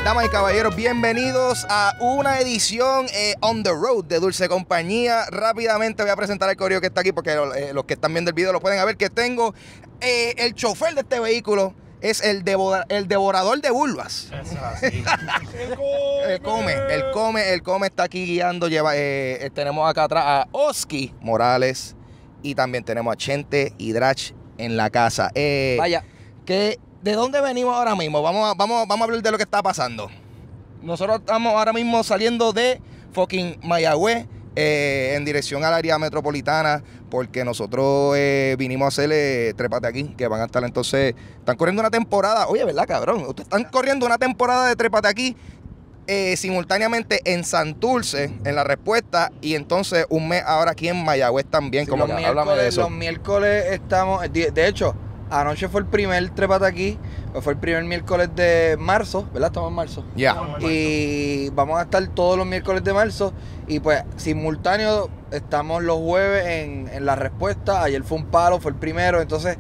Damas y caballeros, bienvenidos a una edición on the road de Dulce Compañía. Rápidamente voy a presentar al corillo que está aquí porque los que están viendo el video lo pueden ver. Que tengo el chofer de este vehículo, es el devorador de vulvas. Eso es así. El come está aquí guiando. Tenemos acá atrás a Oski Morales y también tenemos a Chente y Drach en la casa. Vaya. ¿De dónde venimos ahora mismo? Vamos a hablar de lo que está pasando. Nosotros estamos ahora mismo saliendo de fucking Mayagüez en dirección al área metropolitana porque nosotros vinimos a hacer Trépate Aquí, que van a estar entonces, están corriendo una temporada, oye, ¿verdad, cabrón? Ustedes están corriendo una temporada de Trépate Aquí simultáneamente en Santurce, en La Respuesta, y entonces un mes ahora aquí en Mayagüez también. Sí, Como que háblame de eso. Los miércoles estamos, de hecho, anoche fue el primer Trépate Aquí, fue el primer miércoles de marzo, ¿verdad? Estamos en marzo. Ya. Y vamos a estar todos los miércoles de marzo. Y pues simultáneo estamos los jueves en La Respuesta. Ayer fue un palo, fue el primero. Entonces,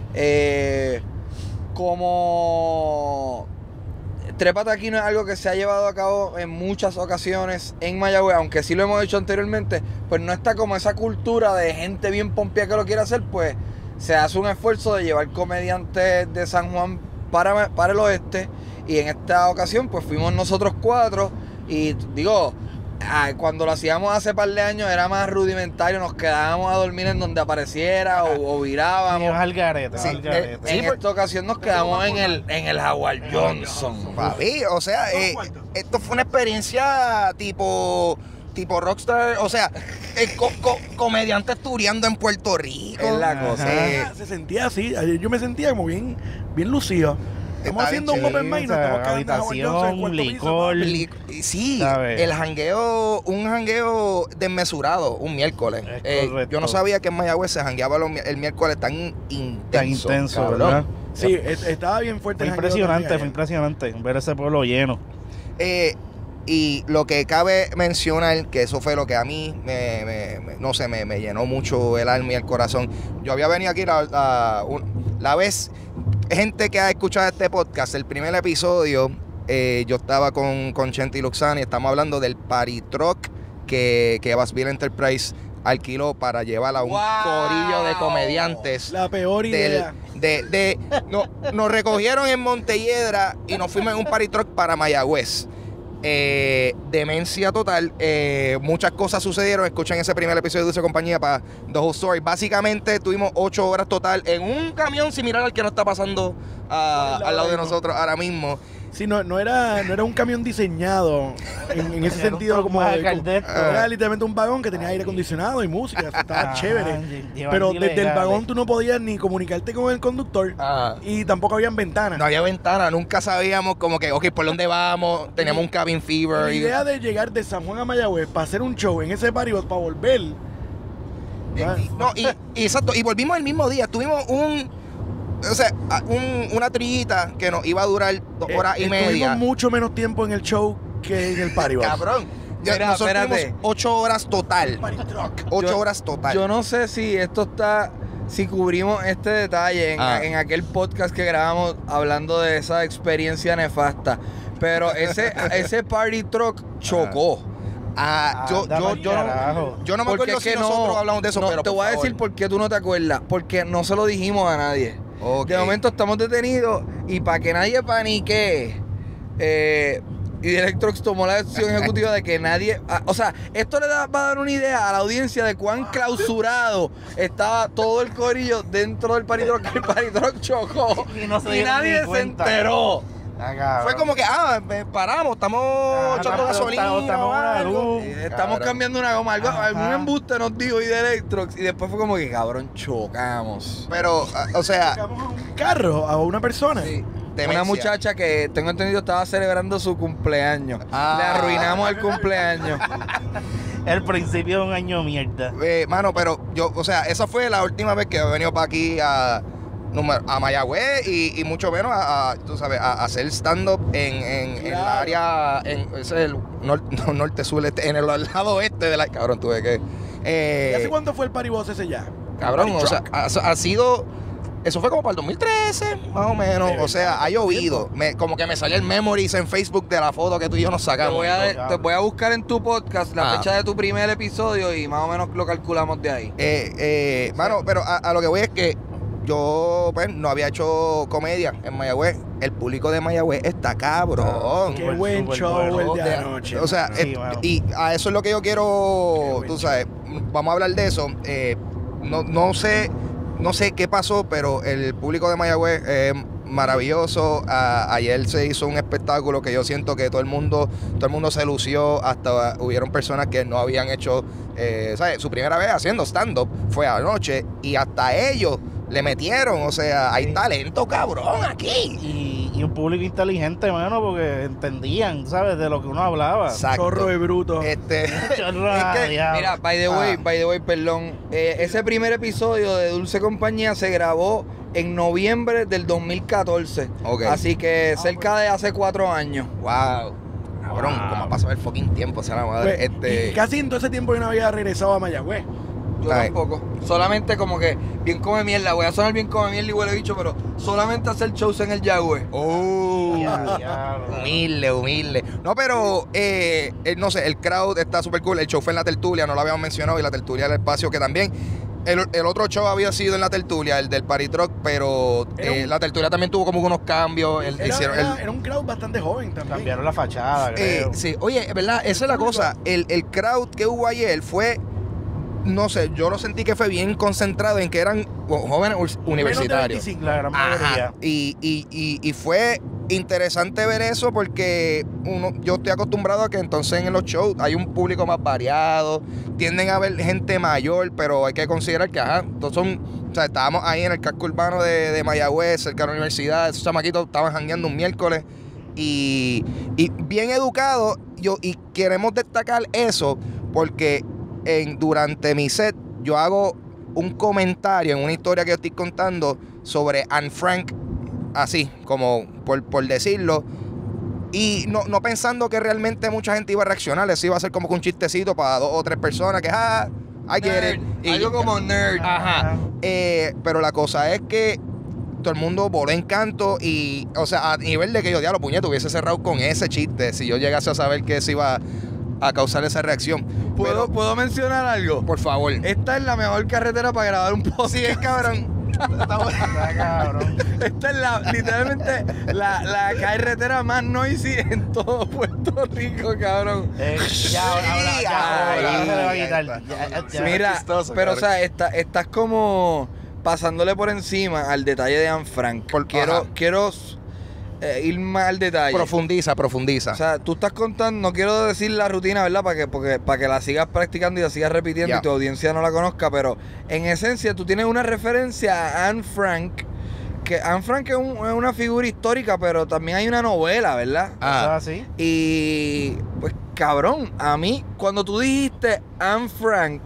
como Trépate Aquí no es algo que se ha llevado a cabo en muchas ocasiones en Mayagüez, aunque sí lo hemos hecho anteriormente, pues no está como esa cultura de gente bien pompía que lo quiere hacer, pues se hace un esfuerzo de llevar comediantes de San Juan para el oeste. Y en esta ocasión pues fuimos nosotros 4. Y digo, cuando lo hacíamos hace par de años era más rudimentario. Nos quedábamos a dormir en donde apareciera o virábamos. Al garete, Sí, al garete. en esta ocasión nos quedamos en el Howard Johnson. Papi, o sea, esto fue una experiencia tipo rockstar, o sea, comediantes tureando en Puerto Rico. Es la cosa. Se sentía así. Ayer yo me sentía como bien lucido. Estamos Está haciendo bien un open mic, nos estamos quedando en Howard Johnson, en cuarto licor. Sí, ¿Sabes? el jangueo, un jangueo desmesurado, un miércoles. Correcto. Yo no sabía que en Mayagüez se jangueaba el miércoles tan intenso. Tan intenso, cabrón. ¿verdad? Sí, estaba bien fuerte. Fue el jangueo impresionante, también fue ayer. impresionante ver ese pueblo lleno. Y lo que cabe mencionar, que eso fue lo que a mí me llenó mucho el alma y el corazón. Yo había venido aquí la vez, gente que ha escuchado este podcast, el primer episodio, yo estaba con Chente y Luxani, estamos hablando del party truck que Bassville Enterprise alquiló para llevar a un corillo de comediantes. La peor idea. Nos recogieron en Montelledra y nos fuimos en un party truck para Mayagüez. Demencia total. Muchas cosas sucedieron. Escuchen ese primer episodio de Dulce Compañía para The Whole Story. Básicamente tuvimos 8 horas total en un camión similar al que nos está pasando al lado de nosotros ahora mismo. Sí, no era un camión diseñado en ese sentido como era literalmente un vagón que tenía aire acondicionado y música, estaba chévere. Pero desde el vagón tú no podías ni comunicarte con el conductor y tampoco habían ventanas. No había ventana, nunca sabíamos como que, ok, ¿por dónde vamos? Teníamos un cabin fever. La idea de llegar de San Juan a Mayagüez para hacer un show en ese barrio para volver. Exacto, y volvimos el mismo día. Tuvimos una trillita que nos iba a durar 2 horas y media. Tuvimos mucho menos tiempo en el show que en el party. Cabrón. Nosotros tuvimos 8 horas total. 8 horas total. Yo no sé si esto está, si cubrimos este detalle en aquel podcast que grabamos hablando de esa experiencia nefasta. Pero ese party truck chocó. Yo no me acuerdo si nosotros hablamos de eso, pero te voy a decir por qué tú no te acuerdas. Porque no se lo dijimos a nadie. Okay. De momento estamos detenidos y para que nadie panique, y Electrox tomó la decisión ejecutiva de que nadie... o sea, esto va a dar una idea a la audiencia de cuán clausurado estaba todo el corillo dentro del party truck, que el party truck chocó Y no se y dieron nadie ni se cuenta. enteró. fue como que, paramos, estamos echando gasolina. Estamos cambiando una goma. Algún embuste nos dijo y de Electrox y después fue como que, cabrón, chocamos. Pero, o sea... Sacamos a un carro, a una persona. Sí. Demencia. Una muchacha que tengo entendido estaba celebrando su cumpleaños. Le arruinamos el cumpleaños. El principio de un año mierda. Mano, pero yo, o sea, esa fue la última vez que he venido para aquí a Mayagüez y mucho menos tú sabes, a hacer stand-up en el área, ese es el norte-sur, en el lado oeste de la... Cabrón, tuve que... ¿Y hace cuánto fue el party boss ese ya? Cabrón, o sea, ha sido Eso fue como para el 2013, más o menos. O sea, ha llovido. Como que me salió el memories en Facebook de la foto que tú y yo nos sacamos. Te voy a buscar en tu podcast la fecha de tu primer episodio y más o menos lo calculamos de ahí. Mano, pero a lo que voy es que yo, pues, no había hecho comedia en Mayagüez. El público de Mayagüez está cabrón. Qué buen show el de anoche. O sea, y a eso es lo que yo quiero, tú sabes, vamos a hablar de eso. No sé qué pasó, pero el público de Mayagüez es maravilloso. Ayer se hizo un espectáculo que yo siento que todo el mundo se lució. Hasta hubieron personas que no habían hecho, ¿sabes? Su primera vez haciendo stand-up fue anoche y hasta ellos le metieron. O sea, hay talento cabrón aquí. Y un público inteligente, mano, porque entendían, ¿sabes? De lo que uno hablaba. Exacto. Chorro de bruto. Mira, by the way, perdón. Ese primer episodio de Dulce Compañía se grabó en noviembre del 2014. Okay. Así que cerca de hace 4 años. Wow. Cabrón, ¿cómo ha pasado el fucking tiempo? O sea, la madre. Pues, y casi en todo ese tiempo yo no había regresado a Mayagüez. Yo tampoco. Solamente como que bien come mierda. Voy a sonar bien come mierda y huele bicho, pero solamente hacer shows en el Yagüe. Humilde. No, pero no sé, el crowd está súper cool. El show fue en La Tertulia, no lo habíamos mencionado, y La Tertulia era el espacio que también. El otro show había sido en La Tertulia, el del Party Truck, pero La Tertulia también tuvo como unos cambios. Era un crowd bastante joven también. Cambiaron la fachada, creo. Sí, oye, ¿verdad? Esa es la cosa. El crowd que hubo ayer fue, no sé, yo lo sentí que fue bien concentrado en que eran jóvenes universitarios. La gran mayoría. Ajá. Y fue interesante ver eso porque yo estoy acostumbrado a que entonces en los shows hay un público más variado, tienden a haber gente mayor, pero hay que considerar que, o sea, estábamos ahí en el casco urbano de Mayagüez, cerca de la universidad, esos chamaquitos estaban jangueando un miércoles y bien educados, y queremos destacar eso porque durante mi set yo hago un comentario en una historia que yo estoy contando sobre Anne Frank, así como por decirlo, y no pensando que realmente mucha gente iba a reaccionar. Eso iba a ser como que un chistecito para 2 o 3 personas que I get it. Algo como nerd. Ajá. Pero la cosa es que todo el mundo voló en canto y, o sea, a nivel de que yo, diablo, puñeto, hubiese cerrado con ese chiste si yo llegase a saber que eso iba a causar esa reacción. ¿Puedo mencionar algo? Por favor. Esta es la mejor carretera para grabar un podcast. Sí, es cabrón. Cabrón. Esta es literalmente la carretera más noisy en todo Puerto Rico, cabrón. Ahora se le va a quitar. Mira, chistoso, pero cabrón. o sea, estás como pasándole por encima al detalle de Anne Frank. Quiero ir más al detalle. Profundiza. O sea, tú estás contando, no quiero decir la rutina, ¿verdad? Para que la sigas practicando y la sigas repitiendo y tu audiencia no la conozca, pero en esencia tú tienes una referencia a Anne Frank, que Anne Frank es una figura histórica, pero también hay una novela, ¿verdad? ¿Sí? Y pues cabrón, a mí cuando tú dijiste Anne Frank,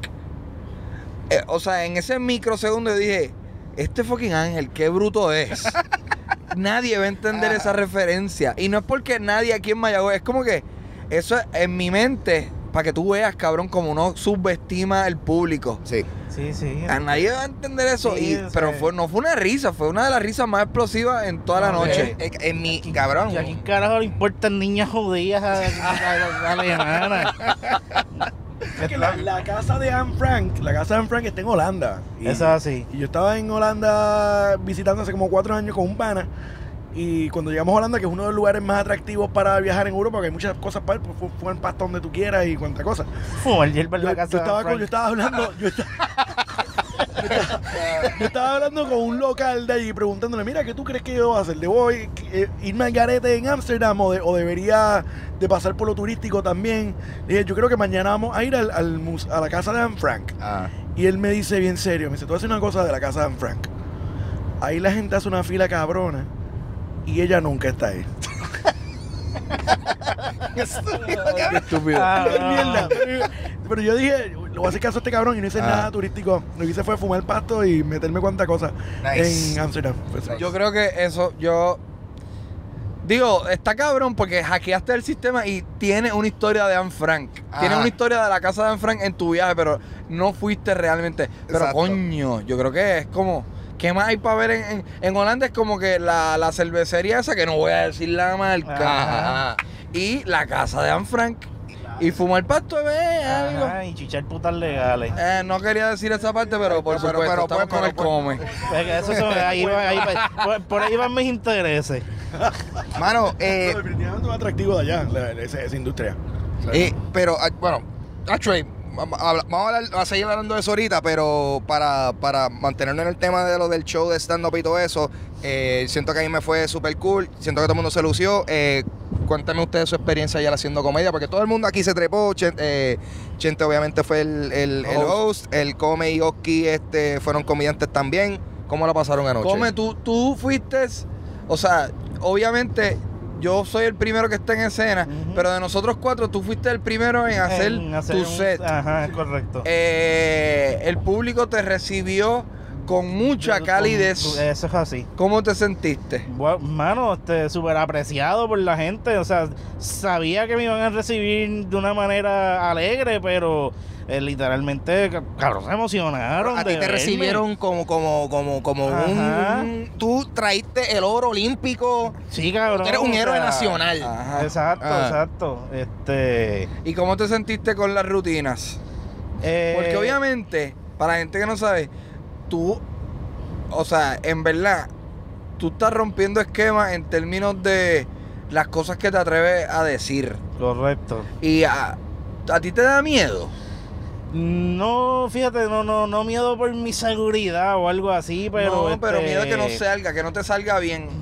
o sea, en ese microsegundo yo dije, este fucking ángel, qué bruto es. Nadie va a entender esa referencia. Y no es porque nadie aquí en Mayagüez, es como que eso es en mi mente, para que tú veas, cabrón, como uno subestima el público. Sí. A nadie va a entender eso. Sí, pero no fue una risa, fue una de las risas más explosivas en toda la noche. En mi cabrón. ¿Y a quién carajo le importan niñas judías alemanas? Es que la casa de Anne Frank está en Holanda. Eso es así. Y yo estaba en Holanda visitando hace como 4 años con un pana. Y cuando llegamos a Holanda, que es uno de los lugares más atractivos para viajar en Europa, porque hay muchas cosas para ir, pues fue en pasta donde tú quieras y cuánta cosa. El hierba en la casa. Yo estaba hablando con un local de allí preguntándole, mira, ¿qué tú crees que yo debo hacer? ¿Debo irme al garete en Ámsterdam o debería de pasar por lo turístico también? Le dije, yo creo que mañana vamos a ir a la casa de Anne Frank. Y él me dice bien serio, me dice, tú haces una cosa de la casa de Anne Frank. Ahí la gente hace una fila cabrona y ella nunca está ahí. Qué estúpido. Mierda. Pero yo dije, lo voy a hacer caso a este cabrón y no hice nada turístico. Lo que hice fue fumar pasto y meterme cuanta cosa en Amsterdam. Yo creo que eso, digo, está cabrón porque hackeaste el sistema y tienes una historia de Anne Frank. Tienes una historia de la casa de Anne Frank en tu viaje, pero no fuiste realmente. Pero Exacto. coño, yo creo que es como ¿Qué más hay para ver en Holanda? Es como que la cervecería esa, que no voy a decir la marca, y la casa de Anne Frank. Y fumar pasto de algo. Y chichar putas legales. No quería decir esa parte, pero por supuesto, estamos con el come. Eso por ahí van mis intereses. Mano, definitivamente es un atractivo de allá, esa industria. pero, bueno, actually, vamos a seguir hablando de eso ahorita, pero para mantenernos en el tema de lo del show de stand-up y todo eso, siento que a mí me fue súper cool, siento que todo el mundo se lució. Cuéntame ustedes su experiencia ya haciendo comedia, porque todo el mundo aquí se trepó. Chente obviamente fue el host, el Come y Oski fueron comediantes también. ¿Cómo la pasaron anoche? Come, tú fuiste, o sea, obviamente yo soy el primero que está en escena, pero de nosotros 4 tú fuiste el primero en hacer tu set. Ajá, es correcto. El público te recibió con mucha calidez. Eso es así. ¿Cómo te sentiste? Bueno, mano, súper apreciado por la gente. O sea, sabía que me iban a recibir de una manera alegre, pero literalmente, cabrón, se emocionaron. A ti te recibieron como tú traíste el oro olímpico. Sí, cabrón. Tú eres un héroe nacional. Ajá. Exacto. ¿Y cómo te sentiste con las rutinas? Porque obviamente, para la gente que no sabe, tú, o sea, en verdad, tú estás rompiendo esquemas en términos de las cosas que te atreves a decir. Correcto. ¿Y a ti te da miedo? No, fíjate, no miedo por mi seguridad o algo así, pero... No, pero miedo a que no salga, que no te salga bien.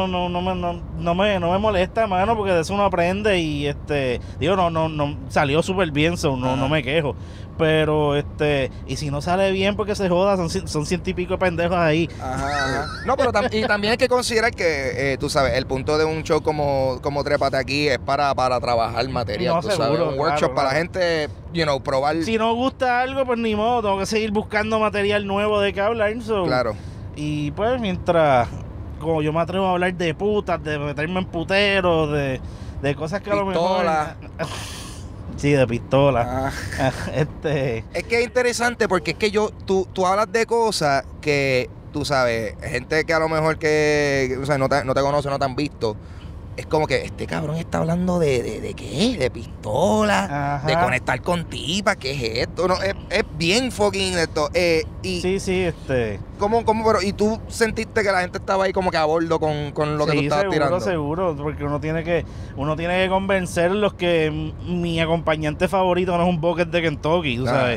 No me molesta, mano, porque de eso uno aprende y digo, no salió súper bien, no me quejo. Pero y si no sale bien, porque se joda, son 100 y pico de pendejos ahí. Ajá. No, pero y también hay que considerar que, tú sabes, el punto de un show como Trépate Aquí es para trabajar material, tú seguro, sabes, un workshop claro. para la gente, probar. Si no gusta algo, pues ni modo, tengo que seguir buscando material nuevo de que hablar. Claro. Y pues mientras, como yo me atrevo a hablar de putas, de meterme en puteros, de cosas que Pistola. a lo mejor... Sí, de pistola. Es que es interesante porque es que tú hablas de cosas que, tú sabes, gente que a lo mejor que o sea, no te conoce, no te han visto. Es como que este cabrón está hablando de ¿qué? De pistola, Ajá. de conectar con tipas, ¿qué es esto? No, es bien fucking esto. Sí, ¿Cómo, pero, y tú sentiste que la gente estaba ahí como que a bordo con lo que tú estabas tirando? Seguro, porque uno tiene que convencerlos que mi acompañante favorito no es un bucket de Kentucky, tú sabes.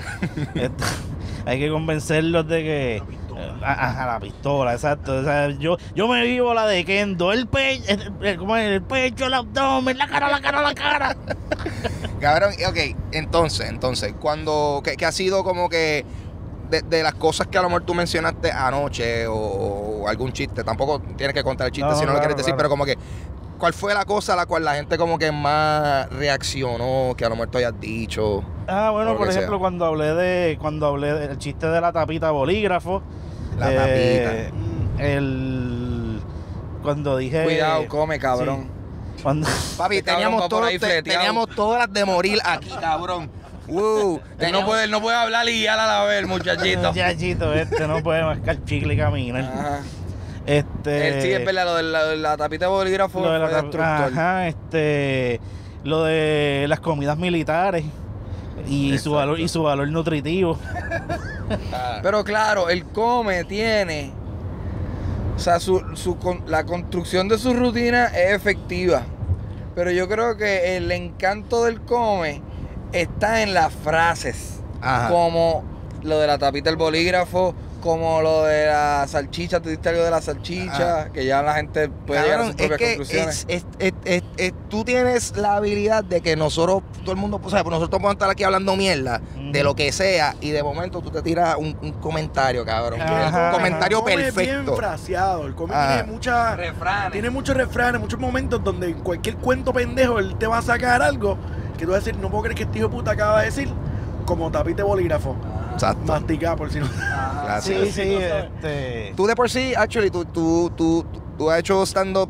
Hay que convencerlos de que... la pistola, exacto. O sea, yo me vivo la de Kendo, el pecho, el abdomen, la cara. Cabrón, ok, entonces, cuando, que ha sido como que de las cosas que a lo mejor tú mencionaste anoche o algún chiste, tampoco tienes que contar el chiste si no lo quieres decir, pero como que, ¿cuál fue la cosa a la cual la gente como que más reaccionó, que a lo mejor tú hayas dicho? Bueno, por ejemplo, cuando hablé del chiste de la tapita bolígrafo, la tapita. Cuando dije... Cuidado, come, cabrón. Sí, cuando... Papi, teníamos todas las de morir aquí, cabrón. No puede hablar y guiar a la vez, muchachito. Muchachito, no puede mascar chicle y caminar. Ajá. Sí, es verdad, lo de la tapita de bolígrafo fue destructor. Ajá, lo de las comidas militares y su valor nutritivo. Pero claro, el come tiene, o sea, la construcción de su rutina es efectiva, pero yo creo que el encanto del come está en las frases. Ajá. Como lo de la tapita del bolígrafo, como lo de la salchicha. Tú diste algo de la salchicha, que ya la gente puede llegar a sus propias conclusiones. Tú tienes la habilidad de que nosotros, todo el mundo, o sea, nosotros podemos estar aquí hablando mierda de lo que sea, y de momento tú te tiras un comentario, cabrón. Un comentario perfecto. Es bien fraseado. El cómic tiene muchos refranes, muchos momentos donde en cualquier cuento pendejo él te va a sacar algo que tú vas a decir, no puedo creer que este hijo de puta acaba de decir, como tapite bolígrafo. Exacto. Masticado, por si no. Gracias. Sí, Tú de por sí, actually, tú has hecho stand-up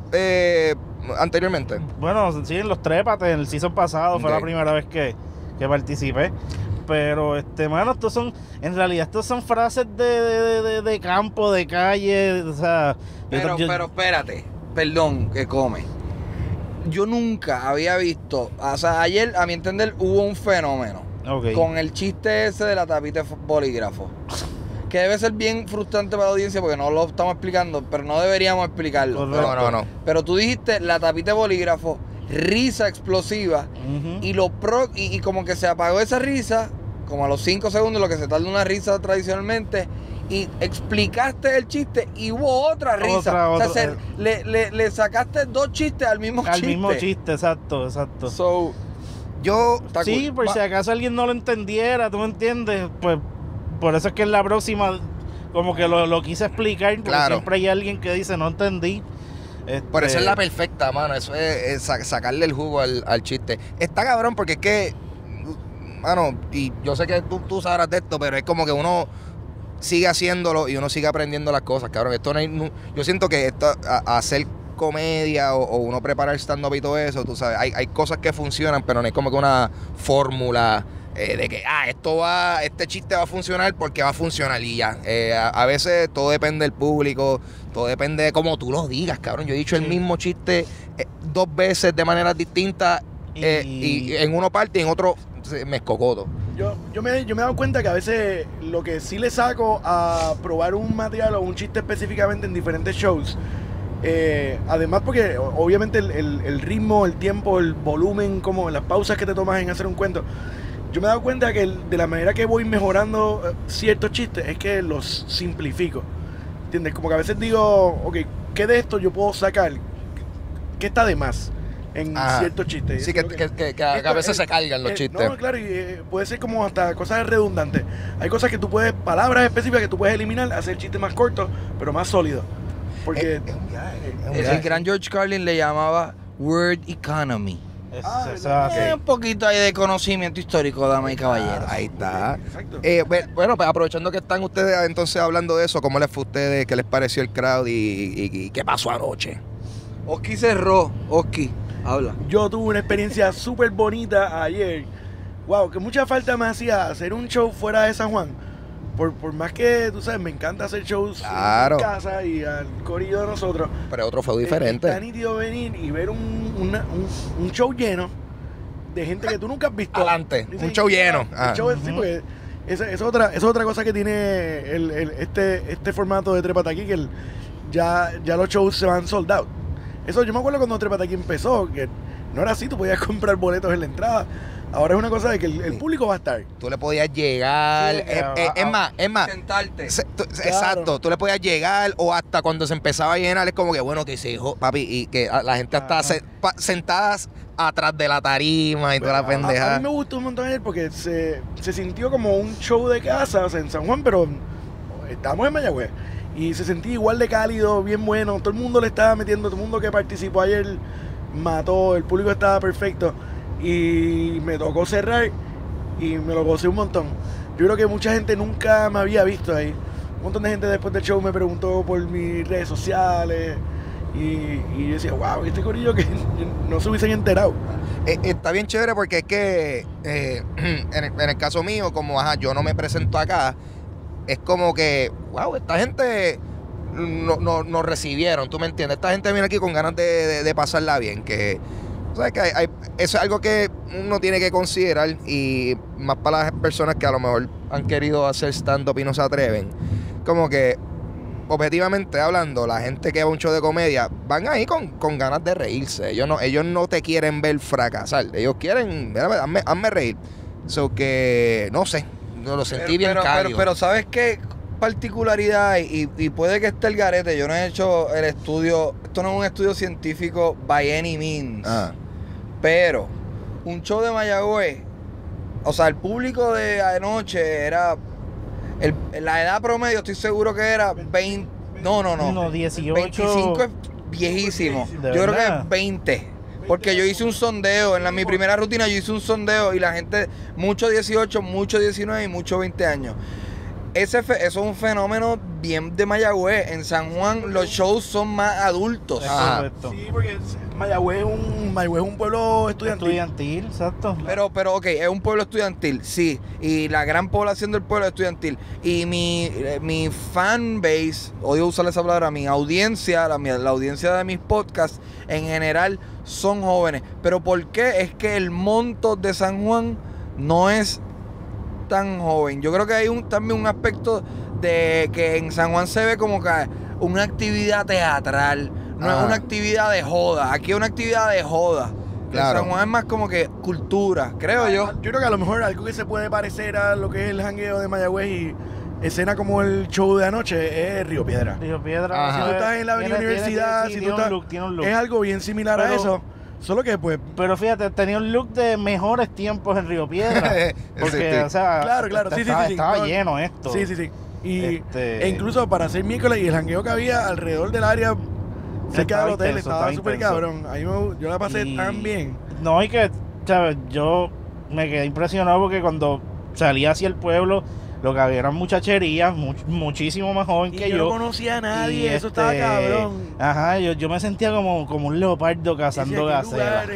anteriormente. Bueno, sí, en los Trépate, en el season pasado, fue la primera vez que participé. pero mano, en realidad estos son frases de campo, de calle, o sea... Pero espérate, perdón, que come. Yo nunca había visto, o sea, ayer, a mi entender, hubo un fenómeno con el chiste ese de la tapita de bolígrafo. Que debe ser bien frustrante para la audiencia porque no lo estamos explicando, pero no deberíamos explicarlo. No. Pero tú dijiste la tapita de bolígrafo, risa explosiva, y como que se apagó esa risa, como a los 5 segundos, lo que se tarda una risa tradicionalmente, y explicaste el chiste y hubo otra risa. O sea, le sacaste 2 chistes al mismo chiste. Al mismo chiste, exacto. So, sí, por si acaso alguien no lo entendiera, ¿tú me entiendes? Pues por eso es que en la próxima como que lo quise explicar, porque siempre hay alguien que dice, no entendí. Por eso es la perfecta, mano. Eso es sacarle el jugo al chiste. Está cabrón porque es que, mano, y yo sé que tú sabrás de esto, pero es como que uno sigue haciéndolo y uno sigue aprendiendo las cosas, cabrón. Esto yo siento que hacer comedia o uno preparar stand-up y todo eso, tú sabes, hay cosas que funcionan, pero no es como que una fórmula de que, este chiste va a funcionar porque va a funcionar y ya. A veces todo depende del público, todo depende de cómo tú lo digas, cabrón. Yo he dicho el mismo chiste 2 veces de maneras distintas y en uno parte y en otro me escocoto. Yo me he dado cuenta que a veces lo que sí le saco a probar un material o un chiste específicamente en diferentes shows, además porque obviamente el ritmo, el tiempo, el volumen, como las pausas que te tomas en hacer un cuento, yo me he dado cuenta que de la manera que voy mejorando ciertos chistes es que los simplifico, ¿entiendes? Como que a veces digo, ok, ¿qué de esto yo puedo sacar? ¿Qué está de más en ciertos chistes? Sí, que a veces se cargan los chistes. No, claro, y puede ser como hasta cosas redundantes. Hay cosas que tú puedes, palabras específicas que tú puedes eliminar, hacer chistes más cortos, pero más sólidos. Porque el gran George Carlin le llamaba word economy. Un poquito ahí de conocimiento histórico, damas y caballeros. Ahí está. Exacto. Bueno, pues aprovechando que están ustedes entonces hablando de eso, ¿cómo les fue a ustedes? ¿Qué les pareció el crowd y qué pasó anoche? Oski cerró. Oski, habla. Yo tuve una experiencia súper bonita ayer. Wow, que mucha falta me hacía hacer un show fuera de San Juan. Por más que, tú sabes, me encanta hacer shows en casa y al corillo de nosotros. Pero otro fue diferente. Está nítido venir y ver un show lleno de gente que tú nunca has visto. Adelante, un show lleno. Sí, porque es otra cosa que tiene este formato de Trépate Aquí, que ya los shows se van sold out. Eso yo me acuerdo cuando Trépate Aquí empezó, que no era así, tú podías comprar boletos en la entrada. Ahora es una cosa de que el público va a estar. Tú le podías llegar, es más. Sentarte. Exacto, tú le podías llegar o hasta cuando se empezaba a llenar es como que bueno que se dijo, papi, y que la gente está sentadas atrás de la tarima y toda la pendejada. A mí me gustó un montón ayer porque se sintió como un show de casa, o sea, en San Juan, pero estábamos en Mayagüez. Y se sentía igual de cálido, bien bueno. Todo el mundo le estaba metiendo, todo el mundo que participó ayer mató, el público estaba perfecto. Y me tocó cerrar y me lo gocé un montón. Yo creo que mucha gente nunca me había visto ahí. Un montón de gente después del show me preguntó por mis redes sociales y yo decía, wow, este corillo que no se hubiesen enterado. Está bien chévere porque es que en el caso mío, como yo no me presento acá, es como que, wow, esta gente nos recibieron, ¿tú me entiendes? Esta gente viene aquí con ganas de pasarla bien, que... O sea, que eso es algo que uno tiene que considerar y más para las personas que a lo mejor han querido hacer stand-up y no se atreven. Como que, objetivamente hablando, la gente que va a un show de comedia van ahí con ganas de reírse. Ellos no te quieren ver fracasar. Ellos quieren, hazme reír. So que, no sé, lo sentí bien cálido. Pero ¿sabes qué particularidad? Y puede que esté el garete. Yo no he hecho el estudio. Esto no es un estudio científico by any means. Pero un show de Mayagüez, o sea, el público de anoche era la edad promedio, estoy seguro que era 20, no, 18. 25 es viejísimo. Yo creo que es 20. Porque yo hice un sondeo, mi primera rutina yo hice un sondeo y la gente, mucho 18, mucho 19 y mucho 20 años. eso es un fenómeno bien de Mayagüez. En San Juan los shows son más adultos. Sí, porque Mayagüez es un pueblo estudiantil. Estudiantil, exacto. Pero ok, es un pueblo estudiantil, sí. Y la gran población del pueblo es estudiantil. Y mi fan base, odio usar esa palabra, mi audiencia, la audiencia de mis podcasts en general son jóvenes. Pero ¿por qué? Es que el monto de San Juan no es tan joven. Yo creo que hay también un aspecto de que en San Juan se ve como que una actividad teatral, no es una actividad de joda. Aquí es una actividad de joda. Claro. En San Juan es más como que cultura, creo yo. Yo creo que a lo mejor algo que se puede parecer a lo que es el jangueo de Mayagüez y escena como el show de anoche es Río Piedra. Río Piedra. Si tú estás en la Avenida Universidad, si tú estás, es algo bien similar a eso. Solo que pues... Pero fíjate, tenía un look de mejores tiempos en Río Piedra. Porque, o sea... Claro, sí. Estaba lleno esto. Sí. Y e incluso para hacer miércoles y el jangueo que había alrededor del área cerca del hotel estaba súper cabrón. Ahí yo la pasé tan bien. No, y que, ¿sabes? Yo me quedé impresionado porque cuando salí hacia el pueblo, lo que había eran muchacherías, muchísimo más joven que yo. No conocía a nadie, eso estaba cabrón. Ajá, yo me sentía como un leopardo cazando gacelas.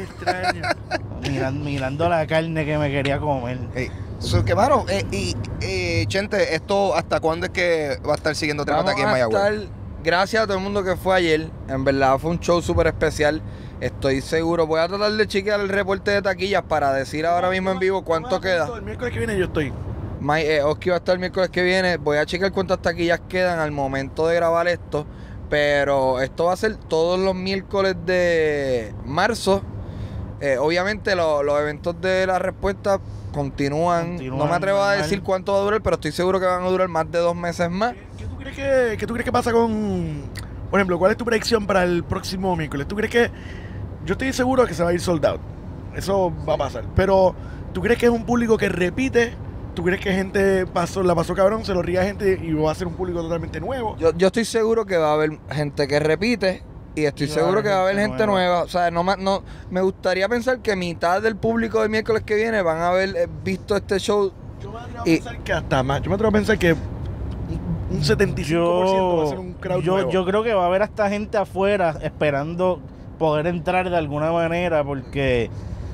Mirando la carne que me quería comer. Que mano, Chente, ¿esto hasta cuándo es que va a estar siguiendo Trépate aquí en Mayagüez? Gracias a todo el mundo que fue ayer. En verdad fue un show súper especial. Estoy seguro. Voy a tratar de chequear el reporte de taquillas para decir ahora mismo en vivo cuánto queda. El miércoles que viene yo estoy. Oski va a estar el miércoles que viene. Voy a chequear cuántas taquillas quedan al momento de grabar esto. Pero esto va a ser todos los miércoles de marzo. Obviamente los eventos de la respuesta continúan. No me atrevo a decir cuánto va a durar, pero estoy seguro que van a durar más de 2 meses más. ¿Qué tú crees que pasa con... Por ejemplo, ¿cuál es tu predicción para el próximo miércoles? ¿Tú crees que... Yo estoy seguro que se va a ir sold out. Eso va a pasar. Pero, ¿tú crees que es un público que repite? ¿Tú crees que gente la pasó cabrón, se lo ría gente y va a ser un público totalmente nuevo? Yo estoy seguro que va a haber gente que repite y estoy seguro que va a haber gente nueva. O sea, no me gustaría pensar que mitad del público del miércoles que viene van a haber visto este show. Yo me atrevo a pensar que hasta más. Yo me atrevo a pensar que un 75% va a ser un crowd nuevo. Yo creo que va a haber hasta gente afuera esperando poder entrar de alguna manera porque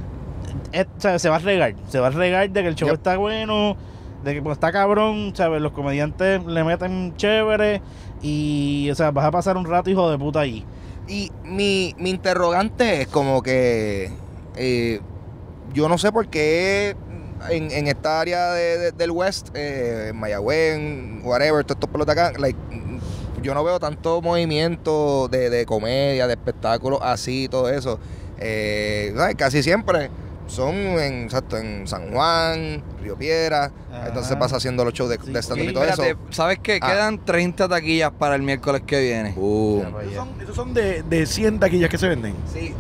se va a regar de que el show está bueno, de que pues, está cabrón, ¿sabes? Los comediantes le meten chévere y, o sea, vas a pasar un rato hijo de puta allí. Y mi interrogante es como que yo no sé por qué en esta área del West, en Mayagüez, en whatever, todos estos pelos de acá, yo no veo tanto movimiento de comedia, de espectáculos así, todo eso. Casi siempre son en San Juan, Río Piedra. Entonces pasa haciendo los shows de stand-up y todo eso. ¿Sabes qué? Quedan 30 taquillas para el miércoles que viene. ¿Esos son de 100 taquillas que se venden? Sí,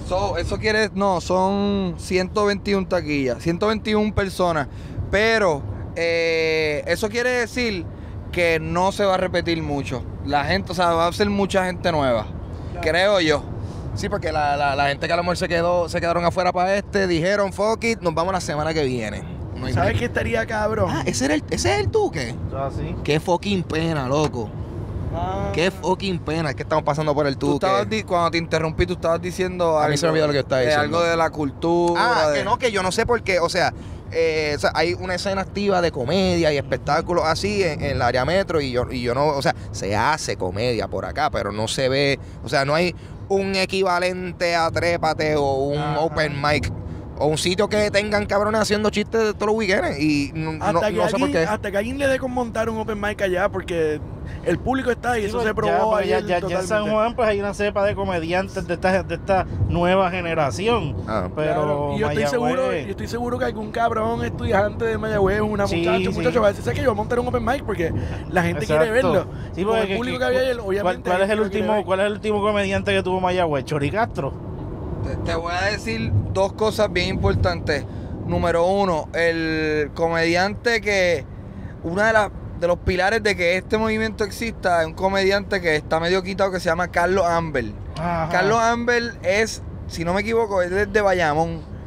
son 121 taquillas, 121 personas. Pero eso quiere decir que no se va a repetir mucho. La gente, o sea, va a ser mucha gente nueva, creo yo. Sí, porque la gente que a lo mejor se quedaron afuera para dijeron, fuck it, nos vamos la semana que viene. No ¿sabes qué estaría cabrón? Ese es el Tuque. ¿Sí? Qué fucking pena, loco. Qué fucking pena, es que estamos pasando por el Tuque. Cuando te interrumpí, tú estabas diciendo a mí se me olvidó lo que estaba diciendo. Algo de la cultura. Que yo no sé por qué, o sea, hay una escena activa de comedia y espectáculos así en el área metro y yo no, o sea, se hace comedia por acá, pero no se ve, o sea, no hay un equivalente a Trépate o un open mic o un sitio que tengan cabrones haciendo chistes de todos los weekends y no sé por qué. Hasta que alguien le dé con montar un open mic allá porque el público está y eso se probó ya en San Juan pues hay una cepa de comediantes de esta nueva generación. Pero claro. Y yo estoy seguro que algún cabrón estudiante de Mayagüez, un muchacho va a decir, ¿sabes qué? Yo voy a montar un open mic porque la gente quiere verlo. Sí, porque el público que había ayer, obviamente. ¿Cuál es el último comediante que tuvo Mayagüez? Chori Castro. Te voy a decir 2 cosas bien importantes. Número 1, el comediante que de los pilares de que este movimiento exista es un comediante que está medio quitado que se llama Carlos Ambel. Carlos Ambel es, si no me equivoco, es de Bayamón.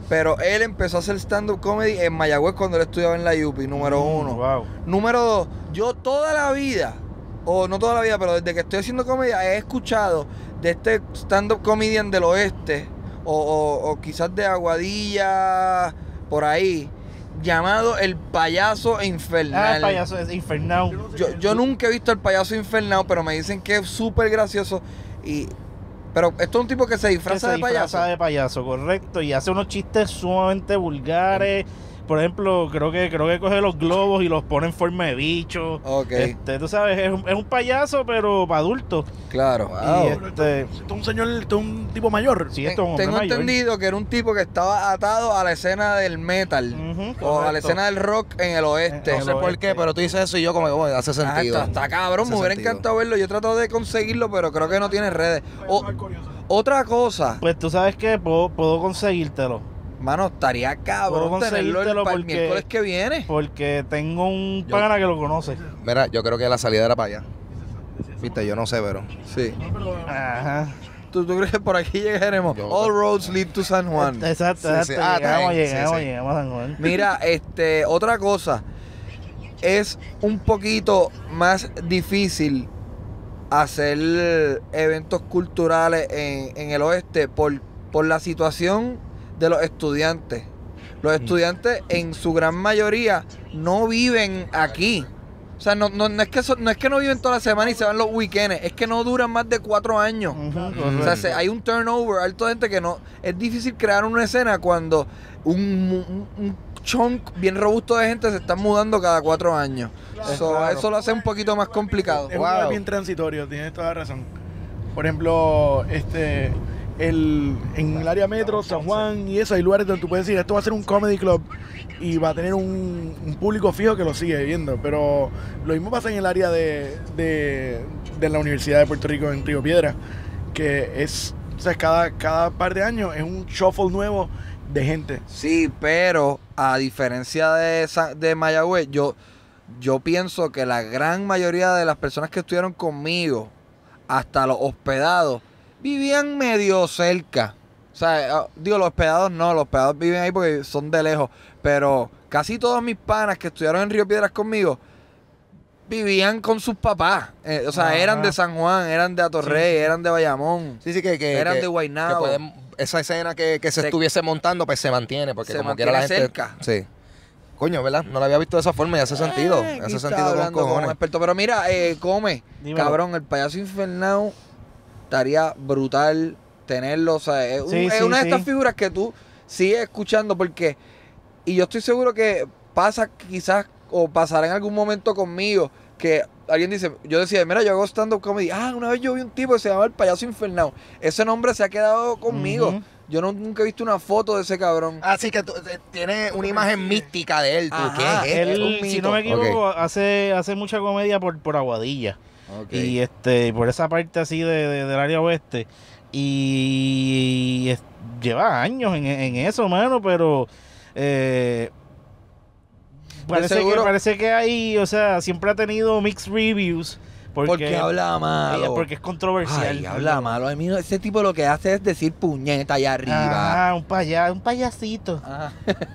Pero él empezó a hacer stand-up comedy en Mayagüez cuando él estudiaba en la UPI, número 1. Wow. Número 2, yo toda la vida, o no toda la vida, pero desde que estoy haciendo comedia, he escuchado de este stand-up comedian del oeste, o quizás de Aguadilla, por ahí, llamado El Payaso Infernal. El Payaso es infernal. Yo nunca he visto El Payaso Infernal, pero me dicen que es súper gracioso. Pero esto es un tipo que se disfraza de payaso. Se disfraza de payaso, correcto. Y hace unos chistes sumamente vulgares. Por ejemplo, creo que coge los globos y los pone en forma de bicho. Ok. Tú sabes, es un payaso, pero para adultos. Claro. Wow. Y Esto es un señor, esto es un tipo mayor. Sí, esto es un hombre Tengo mayor. entendido que era un tipo que estaba atado a la escena del metal. O a la escena del rock en el oeste. No sé por qué, pero tú dices eso y yo como que hace sentido. Está cabrón, Hace me hubiera sentido. encantado verlo. Yo he tratado de conseguirlo, pero creo que no tiene redes. Otra cosa, Pues tú sabes que puedo conseguírtelo. mano, estaría cabrón Puedo tenerlo conseguírtelo para el porque- miércoles que viene. Porque tengo un pana que lo conoce. Mira, yo creo que la salida era para allá. Viste, yo no sé, pero... Sí. Ajá. ¿Tú crees que por aquí llegaremos? Yo- All roads lead to San Juan. Exacto, Sí, sí. exacto. Ah, está bien. Llegamos Sí, sí. a San Juan. Mira, otra cosa. Es un poquito más difícil hacer eventos culturales en el oeste por la situación de los estudiantes. Los estudiantes en su gran mayoría no viven aquí. O sea, no es que no viven toda la semana y se van los weekends, es que no duran más de 4 años. Ujú, O sea, hay un turnover, alto de gente que no... Es difícil crear una escena cuando un chunk bien robusto de gente se está mudando cada 4 años. Eso lo hace un poquito más complicado. Es un lugar bien transitorio, tienes toda la razón. Por ejemplo, en el área metro, San Juan y eso, hay lugares donde tú puedes decir, esto va a ser un comedy club y va a tener un público fijo que lo sigue viendo. Pero lo mismo pasa en el área de la Universidad de Puerto Rico en Río Piedra, que es, o sea, cada par de años es un shuffle nuevo de gente. Sí, pero a diferencia de Mayagüez, yo pienso que la gran mayoría de las personas que estuvieron conmigo, hasta los hospedados, vivían medio cerca. O sea, digo, los hospedados no, los hospedados viven ahí porque son de lejos. Pero casi todos mis panas que estudiaron en Río Piedras conmigo vivían con sus papás. O sea, eran de San Juan, eran de Atorrey, eran de Bayamón. Sí, que eran de que Guaynabo. esa escena que se estuviese montando, pues se mantiene, porque se como quiera la mantiene gente... cerca. Sí. Coño, ¿verdad? No la había visto de esa forma y hace sentido. Aquí Hace está sentido con hablando como un cojones. experto. Pero mira, come, Dímelo. cabrón, el payaso infernal estaría brutal tenerlo. O sea, es Sí, sí, una de sí. estas figuras que tú sigues escuchando porque... Y yo estoy seguro que pasa quizás o pasará en algún momento conmigo que alguien dice, yo decía, mira, yo hago stand-up comedy. Una vez yo vi un tipo que se llama el payaso infernal. Ese nombre se ha quedado conmigo. Ujú. Yo nunca he visto una foto de ese cabrón. Así que tiene una imagen mística de él. ¿Tú? Ajá, ¿Qué es esto? un Él, si mito. no me equivoco, hace mucha comedia por Aguadilla. Y por esa parte así del área oeste. Y lleva años en eso, mano, pero parece que hay, o sea, siempre ha tenido mixed reviews. Porque habla malo. Porque es controversial. Ay, habla malo. A mí ese tipo lo que hace es decir puñeta allá arriba. Un payasito. Ajá.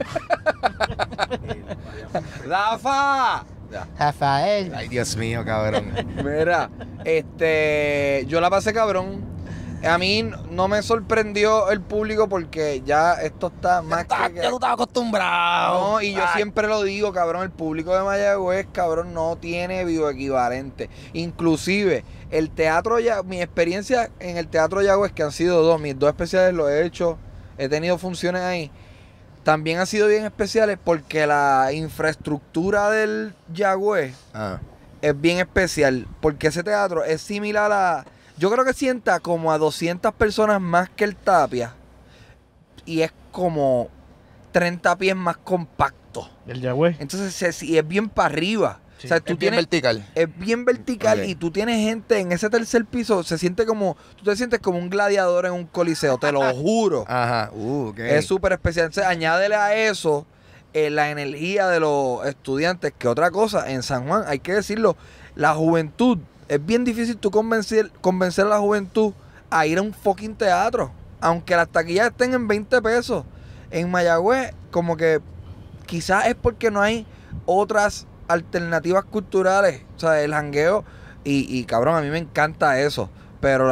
Rafa. Rafael. Ay, Dios mío, cabrón. Mira, yo la pasé cabrón. A mí no me sorprendió el público porque ya esto está más Ya tú estabas acostumbrado. No, y yo siempre lo digo, cabrón, el público de Mayagüez, cabrón, no tiene bioequivalente. Inclusive, el teatro mi experiencia en el teatro Yagüez, que han sido 2, mis 2 especiales los he hecho, he tenido funciones ahí, también han sido bien especiales porque la infraestructura del Yagüez es bien especial, porque ese teatro es similar a... Yo creo que sienta como a 200 personas más que el Tapia y es como 30 pies más compacto. El Yagüez. Entonces es bien para arriba. Sí, O sea, tú Es bien tienes, vertical. es bien vertical Ok. y tú tienes gente en ese tercer piso, se siente como, tú te sientes como un gladiador en un coliseo, te lo juro. Ajá. Ok. Es súper especial. Entonces, añádele a eso la energía de los estudiantes, que otra cosa, en San Juan, hay que decirlo, la juventud, es bien difícil tú convencer a la juventud a ir a un fucking teatro, aunque las taquillas estén en 20 pesos. en Mayagüez, como que quizás es porque no hay otras alternativas culturales. O sea, el jangueo, y cabrón, a mí me encanta eso. Pero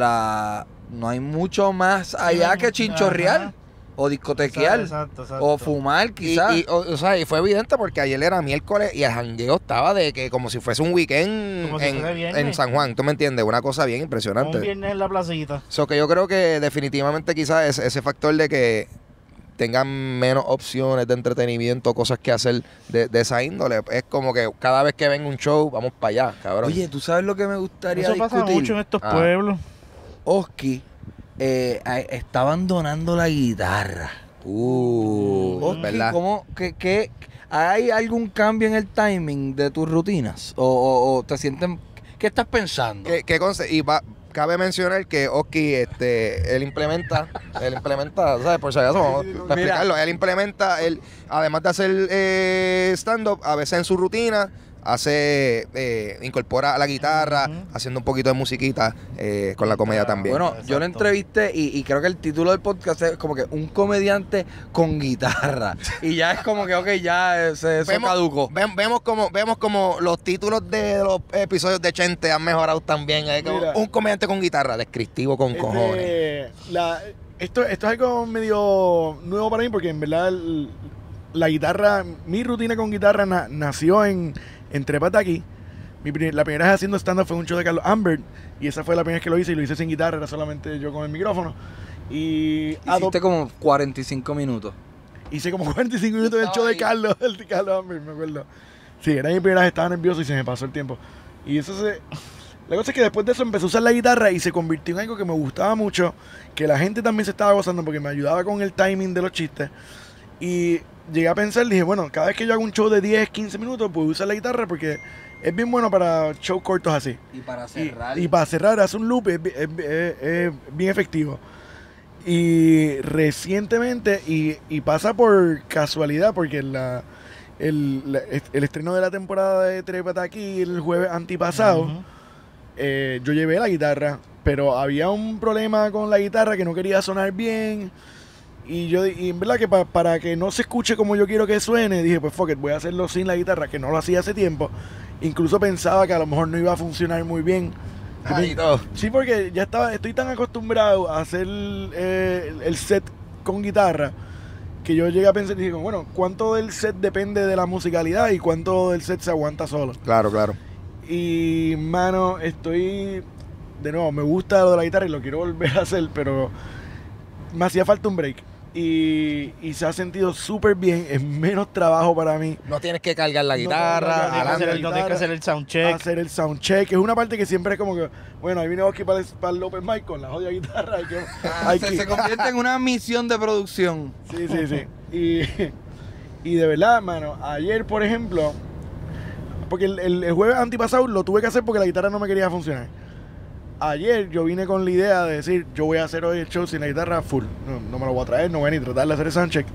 no hay mucho más allá que chinchorrear. O discotequear. Exacto. O fumar, quizás. Y fue evidente porque ayer era miércoles y el jangueo estaba de que como si fuese un weekend en San Juan. ¿Tú me entiendes? Una cosa bien impresionante. Un viernes en la placita. Que yo creo que definitivamente quizás ese factor de que tengan menos opciones de entretenimiento, cosas que hacer de esa índole, es como que cada vez que venga un show, vamos para allá, cabrón. Oye, ¿tú sabes lo que me gustaría Eso discutir? pasa mucho en estos pueblos. Oski está abandonando la guitarra. ¿Verdad? ¿Cómo, que hay algún cambio en el timing de tus rutinas? ¿O te sienten... ¿Qué estás pensando? Cabe mencionar que Oski, él implementa, ¿sabes? Por si acaso, para explicarlo, además de hacer stand-up, a veces en su rutina, incorpora la guitarra, haciendo un poquito de musiquita con la comedia también. Bueno, Exacto. yo lo entrevisté y creo que el título del podcast es como que un comediante con guitarra. Y ya es como que, ok, ya eso caducó. Vemos como los títulos de los episodios de Chente han mejorado también. Un comediante con guitarra, descriptivo con cojones. Esto es algo medio nuevo para mí porque en verdad la guitarra, mi rutina con guitarra nació en Trépate Aquí. La primera vez haciendo stand-up fue un show de Carlos Ambert y esa fue la primera vez que lo hice y lo hice sin guitarra, era solamente yo con el micrófono. Hiciste como 45 minutos. Hice como 45 minutos del show de Carlos Ambert, me acuerdo. Sí, era mi primera vez, estaba nervioso y se me pasó el tiempo. Y la cosa es que después de eso empecé a usar la guitarra y se convirtió en algo que me gustaba mucho, que la gente también se estaba gozando porque me ayudaba con el timing de los chistes. Y llegué a pensar, dije, bueno, cada vez que yo hago un show de 10, 15 minutos, puedo usar la guitarra porque es bien bueno para shows cortos así. Y para cerrar. Y para cerrar, hace un loop, es bien efectivo. Y recientemente, y pasa por casualidad, porque el estreno de la temporada de Trépate Aquí el jueves antipasado, yo llevé la guitarra, pero había un problema con la guitarra que no quería sonar bien. Y en verdad que para que no se escuche como yo quiero que suene, dije, pues fuck it, voy a hacerlo sin la guitarra, que no lo hacía hace tiempo. Incluso pensaba que a lo mejor no iba a funcionar muy bien. Sí, porque estoy tan acostumbrado a hacer el set con guitarra que yo llegué a pensar y dije, bueno, ¿cuánto del set depende de la musicalidad y cuánto del set se aguanta solo? Claro. Y, mano, de nuevo, me gusta lo de la guitarra y lo quiero volver a hacer, pero me hacía falta un break. Y se ha sentido súper bien, es menos trabajo para mí. No tienes que cargar la guitarra, no tienes que hacer el soundcheck. Hacer el soundcheck, es una parte que siempre es como que, bueno, ahí vine aquí para el open mic con la jodida guitarra. Se convierte en una misión de producción. Sí. Y de verdad, mano, ayer, por ejemplo, porque el jueves antipasado lo tuve que hacer porque la guitarra no me quería funcionar. Ayer yo vine con la idea de decir, yo voy a hacer hoy el show sin la guitarra full. No me lo voy a traer, no voy a ni tratar de hacer el soundcheck.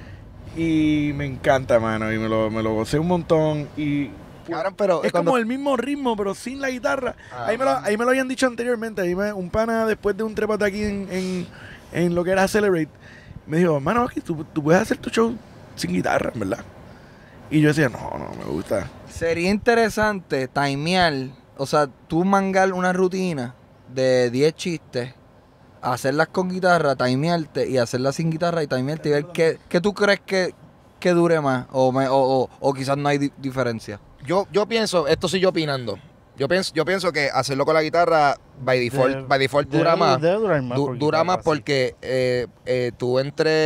Y me encanta, mano, y me lo gocé un montón. Y cabrón, pero es como el mismo ritmo, pero sin la guitarra. Ahí me lo habían dicho anteriormente. Un pana, después de un Trépate Aquí en lo que era Celebrate, me dijo, mano, aquí tú puedes hacer tu show sin guitarra, ¿verdad? Y yo decía, no me gusta. Sería interesante timear. O sea, tú mangar una rutina de 10 chistes, hacerlas con guitarra, timearte y hacerlas sin guitarra y timearte y ver qué tú crees que dure más o quizás no hay diferencia. Yo pienso, esto sí yo opinando, yo pienso que hacerlo con la guitarra by default dura más. Dura más porque tú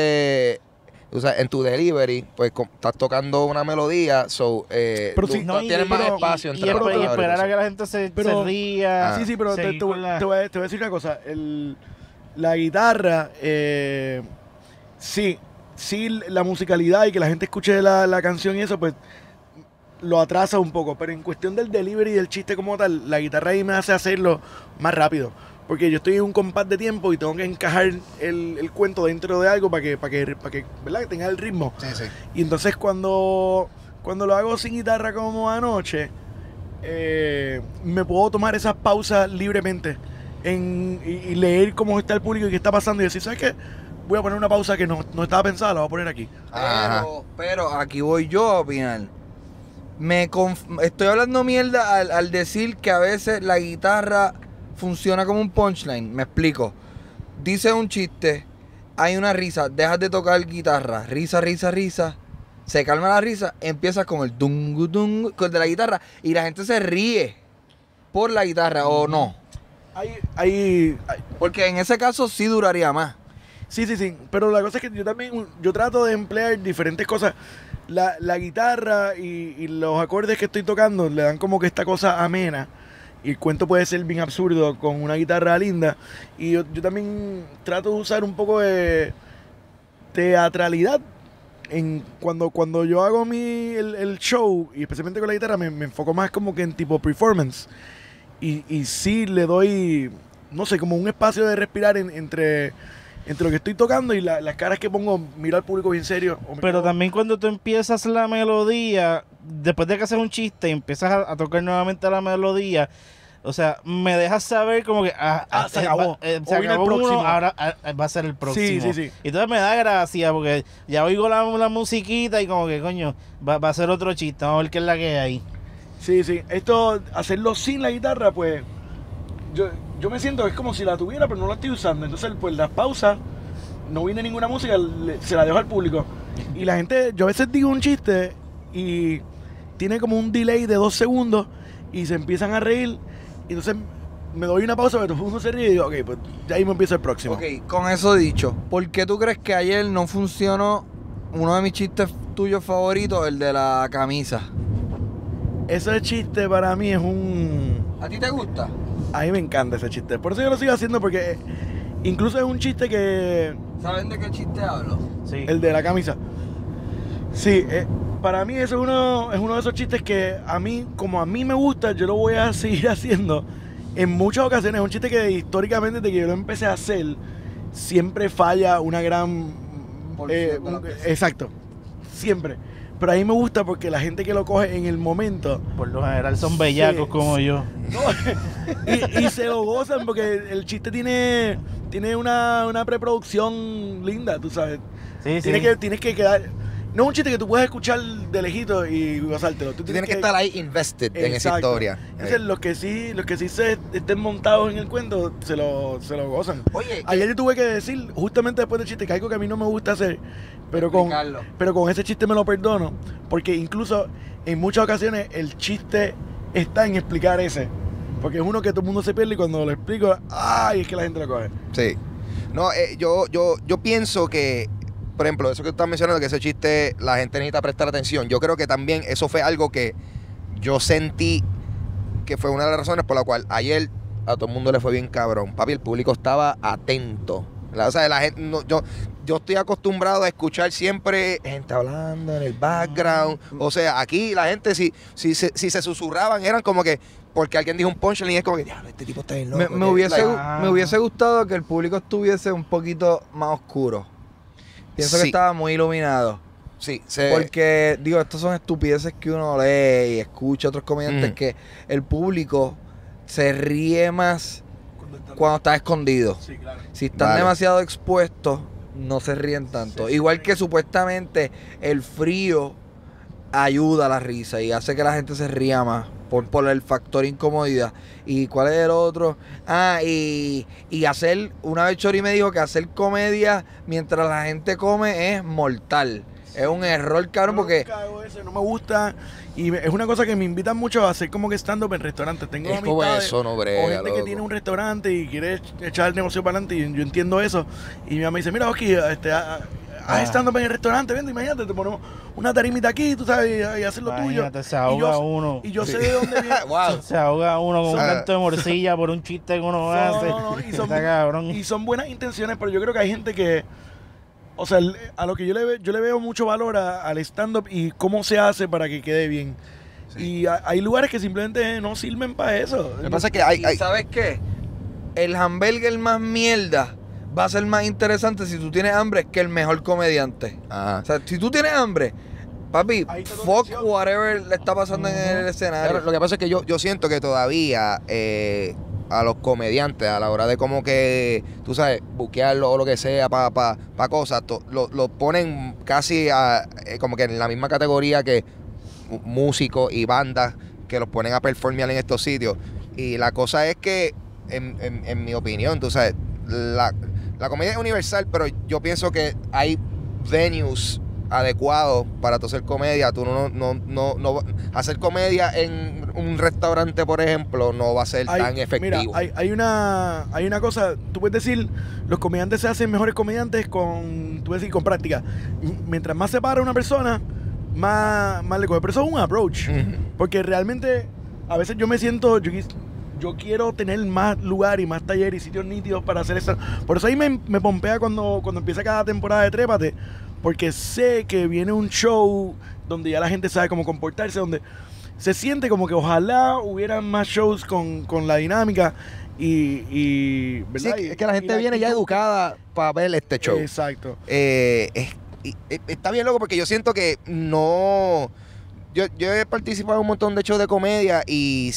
o sea, en tu delivery, pues estás tocando una melodía, pero tienes más espacio entre y esperar a que la gente se ría. Sí, pero te voy a decir una cosa. La guitarra, sí, la musicalidad y que la gente escuche la canción y eso, pues lo atrasa un poco. Pero en cuestión del delivery y del chiste como tal, la guitarra ahí me hace hacerlo más rápido. Porque yo estoy en un compás de tiempo y tengo que encajar el cuento dentro de algo para que ¿verdad? Que tenga el ritmo. Sí. Y entonces cuando lo hago sin guitarra como anoche, me puedo tomar esas pausas libremente y leer cómo está el público y qué está pasando y decir, ¿sabes qué? voy a poner una pausa que no estaba pensada, la voy a poner aquí. Pero aquí voy yo a opinar. Estoy hablando mierda al decir que a veces la guitarra funciona como un punchline. Me explico. Dice un chiste, hay una risa, dejas de tocar guitarra, risa, se calma la risa, empiezas con el dungu dungu de la guitarra y la gente se ríe por la guitarra, ¿o no? Porque en ese caso sí duraría más. Sí, pero la cosa es que yo trato de emplear diferentes cosas. La guitarra y los acordes que estoy tocando le dan como que esta cosa amena. Y el cuento puede ser bien absurdo con una guitarra linda. Y yo también trato de usar un poco de teatralidad. Cuando yo hago el show, y especialmente con la guitarra, me enfoco más como que en tipo performance. Y sí le doy, no sé, como un espacio de respirar entre lo que estoy tocando y las caras que pongo, miro al público bien serio. Pero también cuando tú empiezas la melodía, después de que haces un chiste y empiezas a tocar nuevamente la melodía, o sea, me dejas saber como que se acabó. Se acabó el próximo. Ahora va a ser el próximo. Sí. Y entonces me da gracia porque ya oigo la musiquita y como que, coño, va a ser otro chiste. Vamos a ver qué es la que hay ahí. Sí. Esto, hacerlo sin la guitarra, pues, yo me siento que es como si la tuviera, pero no la estoy usando. Entonces, pues, las pausas, no viene ninguna música, se la dejo al público. Y la gente, yo a veces digo un chiste y tiene como un delay de 2 segundos y se empiezan a reír. Y entonces me doy una pausa, pero todo el mundo se ríe y digo, ok, pues ya ahí me empiezo el próximo. Ok, con eso dicho, ¿por qué tú crees que ayer no funcionó uno de mis chistes tuyos favoritos, el de la camisa? Ese chiste para mí es ¿A ti te gusta? A mí me encanta ese chiste. Por eso yo lo sigo haciendo, porque incluso es un chiste que... ¿Saben de qué chiste hablo? Sí. El de la camisa. Sí, para mí eso es uno de esos chistes que como a mí me gusta, yo lo voy a seguir haciendo en muchas ocasiones. Es un chiste que históricamente, desde que yo lo empecé a hacer, siempre falla una gran... exacto, siempre. Pero a mí me gusta porque la gente que lo coge en el momento... Por lo general son bellacos como yo. No, y se lo gozan porque el chiste tiene una preproducción linda, tú sabes. Sí. Tienes que quedar... No es un chiste que tú puedes escuchar de lejito y gozártelo. Tú tienes que estar ahí invested en esa historia. Entonces, los que sí se estén montados en el cuento, se lo gozan. Oye, ayer yo tuve que decir, justamente después del chiste, que algo que a mí no me gusta hacer, pero con ese chiste me lo perdono, porque incluso en muchas ocasiones el chiste está en explicar ese. Porque es uno que todo el mundo se pierde y cuando lo explico, ¡ay! Es que la gente lo coge. Sí. No, yo pienso que, por ejemplo, eso que tú estás mencionando, que ese chiste la gente necesita prestar atención. Yo creo que también eso fue algo que yo sentí que fue una de las razones por la cual ayer a todo el mundo le fue bien cabrón. Papi, el público estaba atento. O sea, la gente, yo estoy acostumbrado a escuchar siempre gente hablando en el background. O sea, aquí la gente, si se susurraban, eran como que porque alguien dijo un punchline y es como que, diablo, este tipo está bien loco. Me hubiese gustado que el público estuviese un poquito más oscuro. Pienso que estaba muy iluminado. Sí, porque, digo, estas son estupideces que uno lee y escucha a otros comediantes que el público se ríe más cuando está escondido. Sí, claro. Si están demasiado expuestos, no se ríen tanto. Igual que supuestamente el frío ayuda a la risa y hace que la gente se ría más por el factor incomodidad. ¿Y cuál es el otro? Y hacer, una vez Chori me dijo que hacer comedia mientras la gente come es mortal. Es un error, cabrón, porque... No me gusta. Y es una cosa que me invitan mucho a hacer como que stand-up en restaurantes. Tengo es como eso, no brega, o gente loco, que tiene un restaurante y quiere echar el negocio para adelante. Y yo entiendo eso. Y mi mamá me dice, mira, Oski, haz stand-up en el restaurante. Vente, imagínate, te ponemos una tarimita aquí, tú sabes, y haces lo tuyo. Se ahoga uno. Y yo sé de dónde viene. Wow. Se ahoga uno con un canto de morcilla por un chiste que uno hace. Y son buenas intenciones, pero yo creo que hay gente que... O sea, a lo que yo le veo mucho valor al stand-up y cómo se hace para que quede bien. Sí. Y hay lugares que simplemente no sirven para eso. Lo que pasa es que hay... ¿Sabes qué? El hamburger más mierda va a ser más interesante si tú tienes hambre que el mejor comediante. Ajá. O sea, si tú tienes hambre, papi, fuck whatever le está pasando en el escenario. Claro, lo que pasa es que yo siento que todavía... a los comediantes a la hora de como que, tú sabes, buquearlo o lo que sea para cosas, lo ponen casi como que en la misma categoría que músicos y bandas que los ponen a performear en estos sitios. Y la cosa es que, en mi opinión, tú sabes, la comedia es universal, pero yo pienso que hay venues adecuados para tú hacer comedia. Tú no hacer comedia en un restaurante, por ejemplo, no va a ser tan efectivo. Mira, hay una cosa, tú puedes decir, los comediantes se hacen mejores comediantes con práctica. Mientras más se para una persona, más le coge. Pero eso es un approach. Porque realmente, a veces yo me siento, yo quiero tener más lugar y más taller y sitios nítidos para hacer eso. Por eso ahí me pompea cuando empieza cada temporada de Trépate, porque sé que viene un show donde ya la gente sabe cómo comportarse, donde se siente como que ojalá hubieran más shows con la dinámica y ¿verdad? Sí, es que la gente viene ya educada para ver este show. Exacto. Está bien loco porque yo siento que no... Yo he participado en un montón de shows de comedia y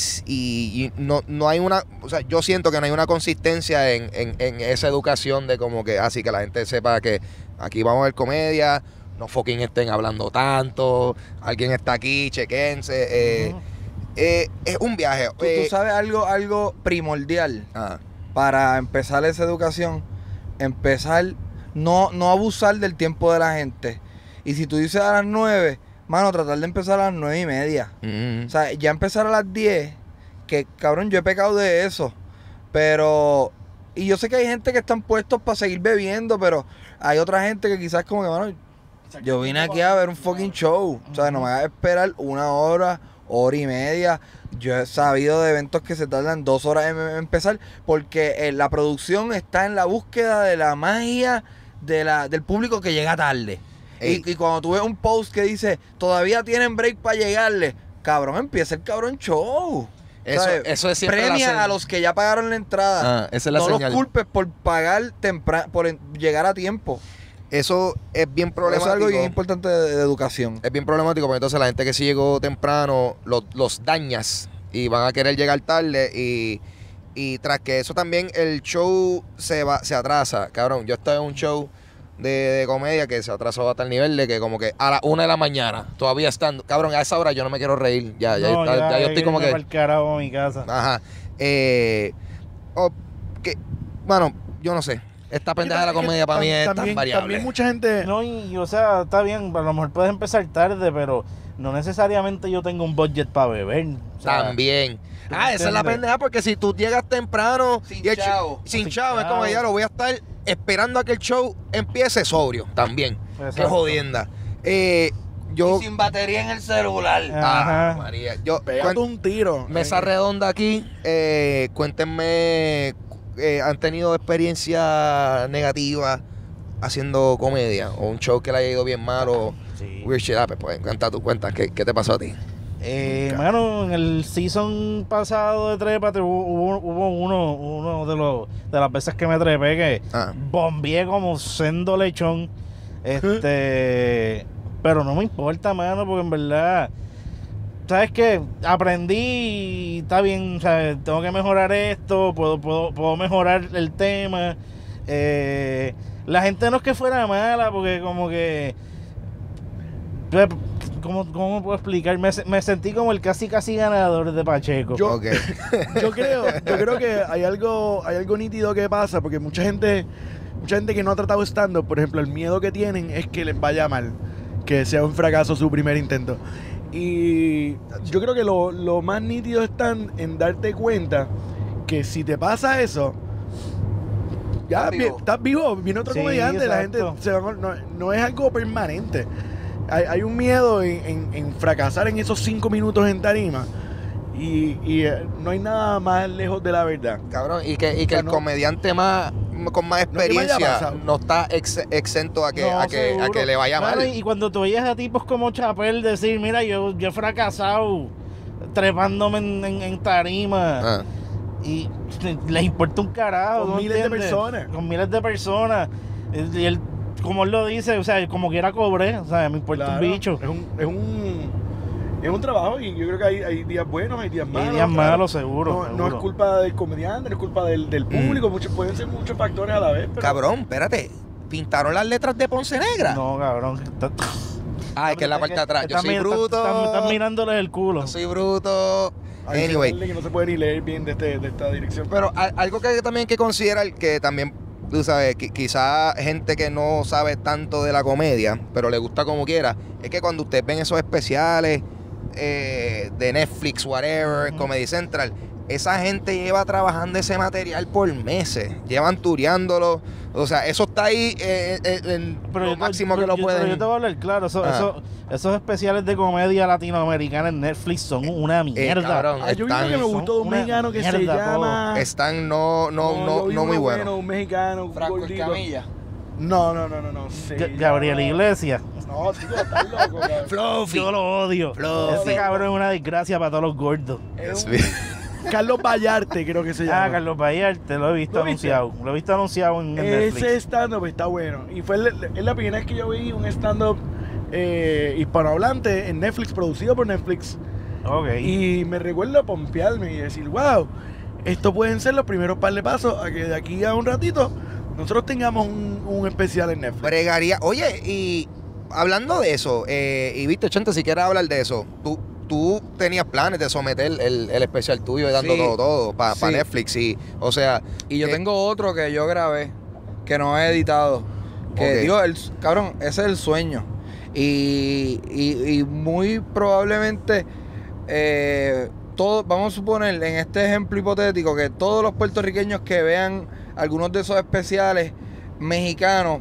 no hay una... O sea, yo siento que no hay una consistencia en esa educación de como que así que la gente sepa que aquí vamos a ver comedia, no fucking estén hablando tanto, alguien está aquí, chequense. Es un viaje. ¿Tú sabes algo primordial para empezar esa educación? Empezar, no abusar del tiempo de la gente. Y si tú dices a las 9... Mano, tratar de empezar a las 9:30. O sea, ya empezar a las 10, que cabrón, yo he pecado de eso. Pero, y yo sé que hay gente que están puestos para seguir bebiendo, pero hay otra gente que quizás como que, mano, yo vine aquí a ver un fucking show. O sea, no me voy a esperar 1 hora, 1:30. Yo he sabido de eventos que se tardan 2 horas en empezar, porque la producción está en la búsqueda de la magia del público que llega tarde. Y cuando tú ves un post que dice, todavía tienen break para llegarle, cabrón, empieza el cabrón show. Eso es siempre premia a los que ya pagaron la entrada. Esa es la señal. No los culpes por pagar temprano, por llegar a tiempo. Eso es bien problemático. Eso es algo bien importante de educación. Es bien problemático porque entonces la gente que sí llegó temprano los dañas y van a querer llegar tarde y tras que eso también el show se atrasa. Cabrón, yo estaba en un show de comedia que se atrasó hasta el nivel de que como que a las 1 de la mañana todavía están, cabrón, a esa hora yo no me quiero reír, ya yo estoy como que el carajo a mi casa. Ajá. Bueno, yo no sé. Esta pendeja de la comedia para mí es tan variable. También mucha gente... No, y o sea, está bien, a lo mejor puedes empezar tarde, pero no necesariamente yo tengo un budget para beber. O sea, también. Esa es la pendeja, porque si tú llegas temprano sin chavo, es como ya lo voy a estar esperando a que el show empiece sobrio también. Exacto. Qué jodienda. Yo, y sin batería en el celular. María. Pégate un tiro. Mesa redonda aquí. Cuéntenme, ¿han tenido experiencia negativa haciendo comedia? ¿O un show que le haya ido bien mal? O weird shit up? Pues cuenta tu cuenta. ¿Qué te pasó a ti? Mano, en el season pasado de Trépate hubo uno de las veces que me trepé que bombié como sendo lechón. Pero no me importa, mano, porque en verdad, ¿sabes qué? Aprendí y está bien, ¿sabes? Tengo que mejorar esto, puedo mejorar el tema. La gente no es que fuera mala, porque como que... ¿Cómo puedo explicar? Me sentí como el casi ganador de Pacheco. Yo creo que hay algo nítido que pasa, porque mucha gente que no ha tratado stand-up, por ejemplo, el miedo que tienen es que les vaya mal, que sea un fracaso su primer intento. Y yo creo que lo más nítido está en darte cuenta que si te pasa eso, ya estás vivo, viene otro comediante, exacto. La gente no es algo permanente. Hay un miedo en fracasar en esos 5 minutos en tarima y no hay nada más lejos de la verdad. Cabrón, y que el comediante con más experiencia no está exento a que le vaya mal. Y cuando tú oyes a tipos como Chapel decir, mira, yo he fracasado trepándome en tarima y les importa un carajo. Con miles de personas. Con miles de personas. Y él, como él lo dice, o sea, como quiera cobré, o sea, me importa un bicho. es un trabajo y yo creo que hay días buenos, hay días malos. Hay días malos, seguro. No es culpa del comediante, no es culpa del público, pueden ser muchos factores a la vez. Pero... Cabrón, espérate, ¿pintaron las letras de Ponce Negra? No, cabrón. Es que es la parte de atrás. Yo soy bruto. Están mirándoles el culo. Yo soy bruto. Anyway. Que no se puede ni leer bien de esta dirección. Pero algo que también hay que considerar, que también, tú sabes, quizá gente que no sabe tanto de la comedia, pero le gusta como quiera, es que cuando ustedes ven esos especiales de Netflix, whatever, Comedy Central, esa gente lleva trabajando ese material por meses, llevan tureándolo, o sea, eso está ahí en lo máximo que lo pueden. Pero yo te voy a hablar claro, esos especiales de comedia latinoamericana en Netflix son una mierda. Cabrón, hay un que me gustó de un mexicano que se llama... Están no muy buenos. Un mexicano, Franco gordito. Escamilla. No. Sí, Gabriel Iglesias. No, chico, estás loco, cabrón. Fluffy. Yo lo odio. Ese cabrón es una desgracia para todos los gordos. Carlos Vallarte, creo que se llama. Carlos Vallarte, lo he visto anunciado. Lo he visto anunciado en Netflix. Ese stand-up está bueno. Y es la primera vez que yo vi un stand-up hispanohablante en Netflix, producido por Netflix. Okay. Y me recuerdo pompearme y decir, wow, estos pueden ser los primeros par de pasos a que de aquí a un ratito nosotros tengamos un especial en Netflix. Bregaría. Oye, y hablando de eso, y viste, Chente, si quieres hablar de eso, tú tenías planes de someter el especial tuyo y dando todo para Netflix, y o sea... Y yo tengo otro que yo grabé, que no he editado, que Dios, cabrón, ese es el sueño. Y muy probablemente, vamos a suponer, en este ejemplo hipotético, que todos los puertorriqueños que vean algunos de esos especiales mexicanos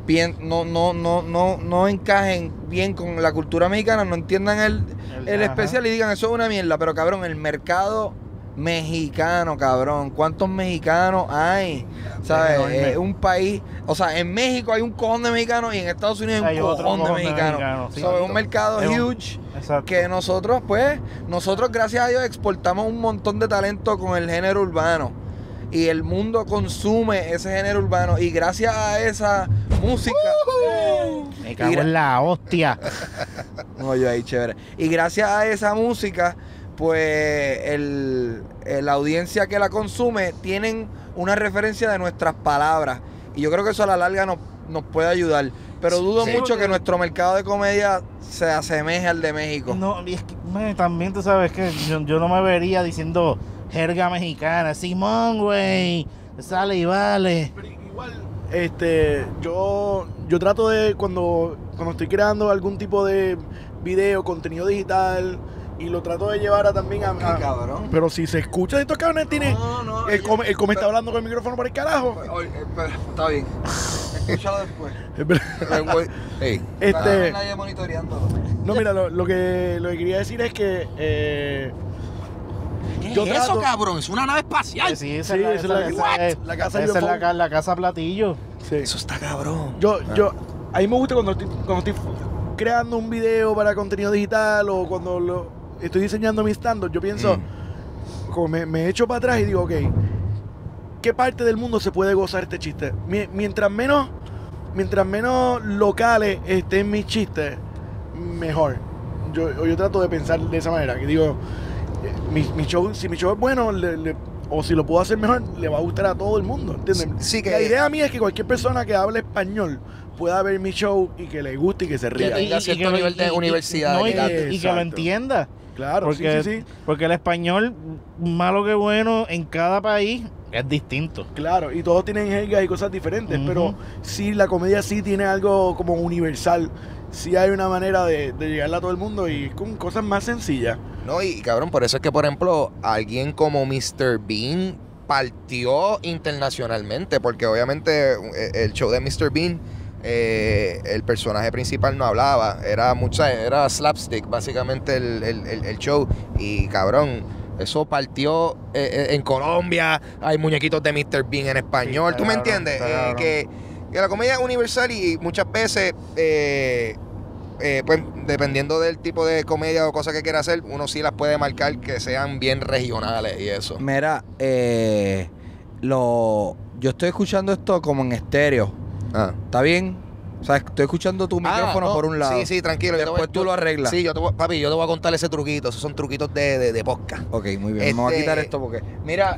no encajen bien con la cultura mexicana, no entiendan el especial y digan eso es una mierda. Pero cabrón, el mercado mexicano, cabrón, ¿cuántos mexicanos hay? ¿Sabes? Es un país, o sea, en México hay un cojón de mexicanos y en Estados Unidos hay un cojón de mexicanos. Sí, es un mercado huge. Exacto. Que nosotros gracias a Dios exportamos un montón de talento con el género urbano. Y el mundo consume ese género urbano. Y gracias a esa música... Me cago en la hostia. No, yo ahí, chévere. Y gracias a esa música, pues la audiencia que la consume tienen una referencia de nuestras palabras. Y yo creo que eso a la larga nos puede ayudar. Pero dudo mucho que nuestro mercado de comedia se asemeje al de México. No, y es que también tú sabes que yo no me vería diciendo... jerga mexicana, Simón, güey, sale y vale. Pero igual, yo trato de, cuando estoy creando algún tipo de video, contenido digital, y lo trato de llevar también a... cabrón. Pero si se escucha de estos cabrones, tiene... No, el come está hablando con el micrófono por el carajo. Está bien. Escúchalo después. Nadie monitoreándolo. No, mira, lo que quería decir es que... ¿Qué es eso, cabrón? Es una nave espacial. Sí, esa es la casa Platillo. Sí. Eso está cabrón. A mí me gusta cuando estoy creando un video para contenido digital o cuando estoy diseñando mi stand-up, yo pienso, como me echo para atrás y digo, ok, ¿qué parte del mundo se puede gozar este chiste? Mientras menos locales estén mis chistes, mejor. Yo trato de pensar de esa manera, que digo... Mi show, si mi show es bueno o si lo puedo hacer mejor, le va a gustar a todo el mundo, ¿entiendes? Sí, que la idea mía es que cualquier persona que hable español pueda ver mi show y que le guste y que se ría. Que tenga cierto nivel de universidad. Y que lo entienda. Claro, porque, sí. Porque el español, malo que bueno, en cada país es distinto. Claro, y todos tienen jergas y cosas diferentes, pero sí, la comedia sí tiene algo como universal. Sí hay una manera de llegarle a todo el mundo y con cosas más sencillas. No, y cabrón, por eso es que, por ejemplo, alguien como Mr. Bean partió internacionalmente, porque obviamente el show de Mr. Bean, el personaje principal no hablaba, era slapstick, básicamente el show, y cabrón, eso partió en Colombia, hay muñequitos de Mr. Bean en español, ¿tú me entiendes? Que la comedia es universal y muchas veces... pues dependiendo del tipo de comedia o cosa que quiera hacer, uno sí las puede marcar que sean bien regionales y eso. Mira, yo estoy escuchando esto como en estéreo. ¿Está bien? O sea, estoy escuchando tu micrófono por un lado. Sí, tranquilo. Después tú lo arreglas. Sí, papi, yo te voy a contar ese truquito. Esos son truquitos de podcast. Ok, muy bien. Me voy a quitar esto porque... Mira,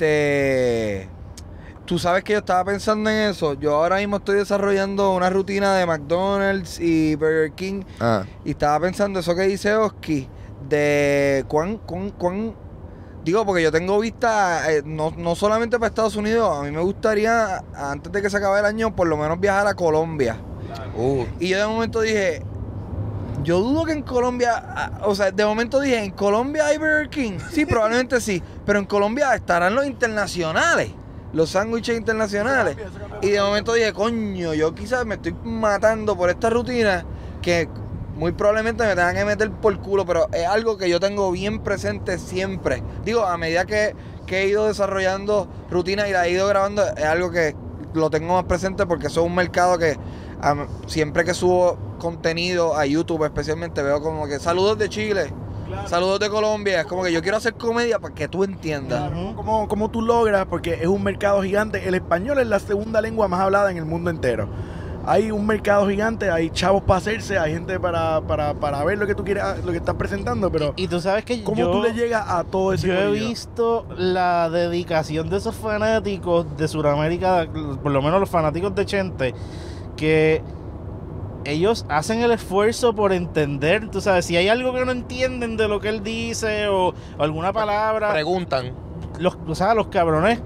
tú sabes que yo estaba pensando en eso. Yo ahora mismo estoy desarrollando una rutina de McDonald's y Burger King. Y estaba pensando eso que dice Oski, de cuán digo, porque yo tengo vista, no solamente para Estados Unidos. A mí me gustaría, antes de que se acabe el año, por lo menos viajar a Colombia. Y yo de momento dije, yo dudo que en Colombia, o sea, de momento dije, ¿en Colombia hay Burger King? Sí, probablemente sí, pero en Colombia estarán los internacionales, los sándwiches internacionales. Y de momento dije, coño, yo quizás me estoy matando por esta rutina que muy probablemente me tengan que meter por culo, pero es algo que yo tengo bien presente siempre. Digo, a medida que he ido desarrollando rutinas y la he ido grabando, es algo que lo tengo más presente porque eso es un mercado que siempre que subo contenido a YouTube especialmente veo como que saludos de Chile, saludos de Colombia. Es como que yo quiero hacer comedia para que tú entiendas. ¿Cómo tú logras? Porque es un mercado gigante. El español es la segunda lengua más hablada en el mundo entero. Hay un mercado gigante, hay chavos para hacerse, hay gente para ver lo que tú quieres, lo que estás presentando, pero y tú sabes que ¿cómo tú le llegas a todo ese Yo he corillo? visto la dedicación de esos fanáticos de Sudamérica, por lo menos los fanáticos de Chente, que ellos hacen el esfuerzo por entender, tú sabes, si hay algo que no entienden de lo que él dice o alguna palabra, preguntan. Los cabrones,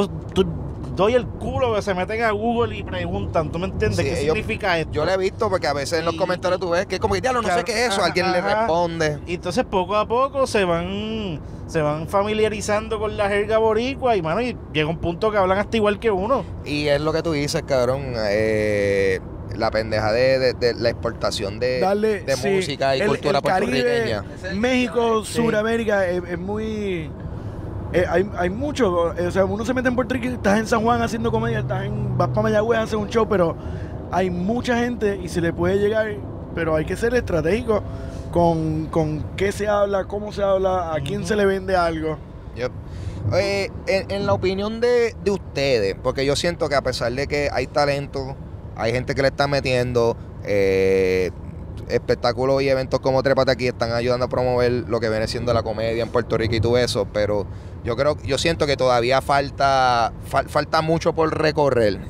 doy el culo que se meten a Google y preguntan, ¿tú me entiendes? ¿Qué significa esto? Yo lo he visto porque a veces en los comentarios tú ves que es como que, diablo, no sé qué es eso, alguien le responde. Y entonces poco a poco se van familiarizando con la jerga boricua y, mano, y llega un punto que hablan hasta igual que uno. Y es lo que tú dices, cabrón, la pendeja de la exportación de música y cultura puertorriqueña. México, Sudamérica, es muy... hay mucho, o sea, uno se mete en Puerto Rico, estás en San Juan haciendo comedia, vas para Mayagüez a hacer un show, pero hay mucha gente y se le puede llegar, pero hay que ser estratégico con qué se habla, cómo se habla, a quién se le vende algo. Yep. En la opinión de ustedes, porque yo siento que a pesar de que hay talento, hay gente que le está metiendo, espectáculos y eventos como Trépate Aquí están ayudando a promover lo que viene siendo la comedia en Puerto Rico y todo eso, pero yo siento que todavía falta mucho por recorrer,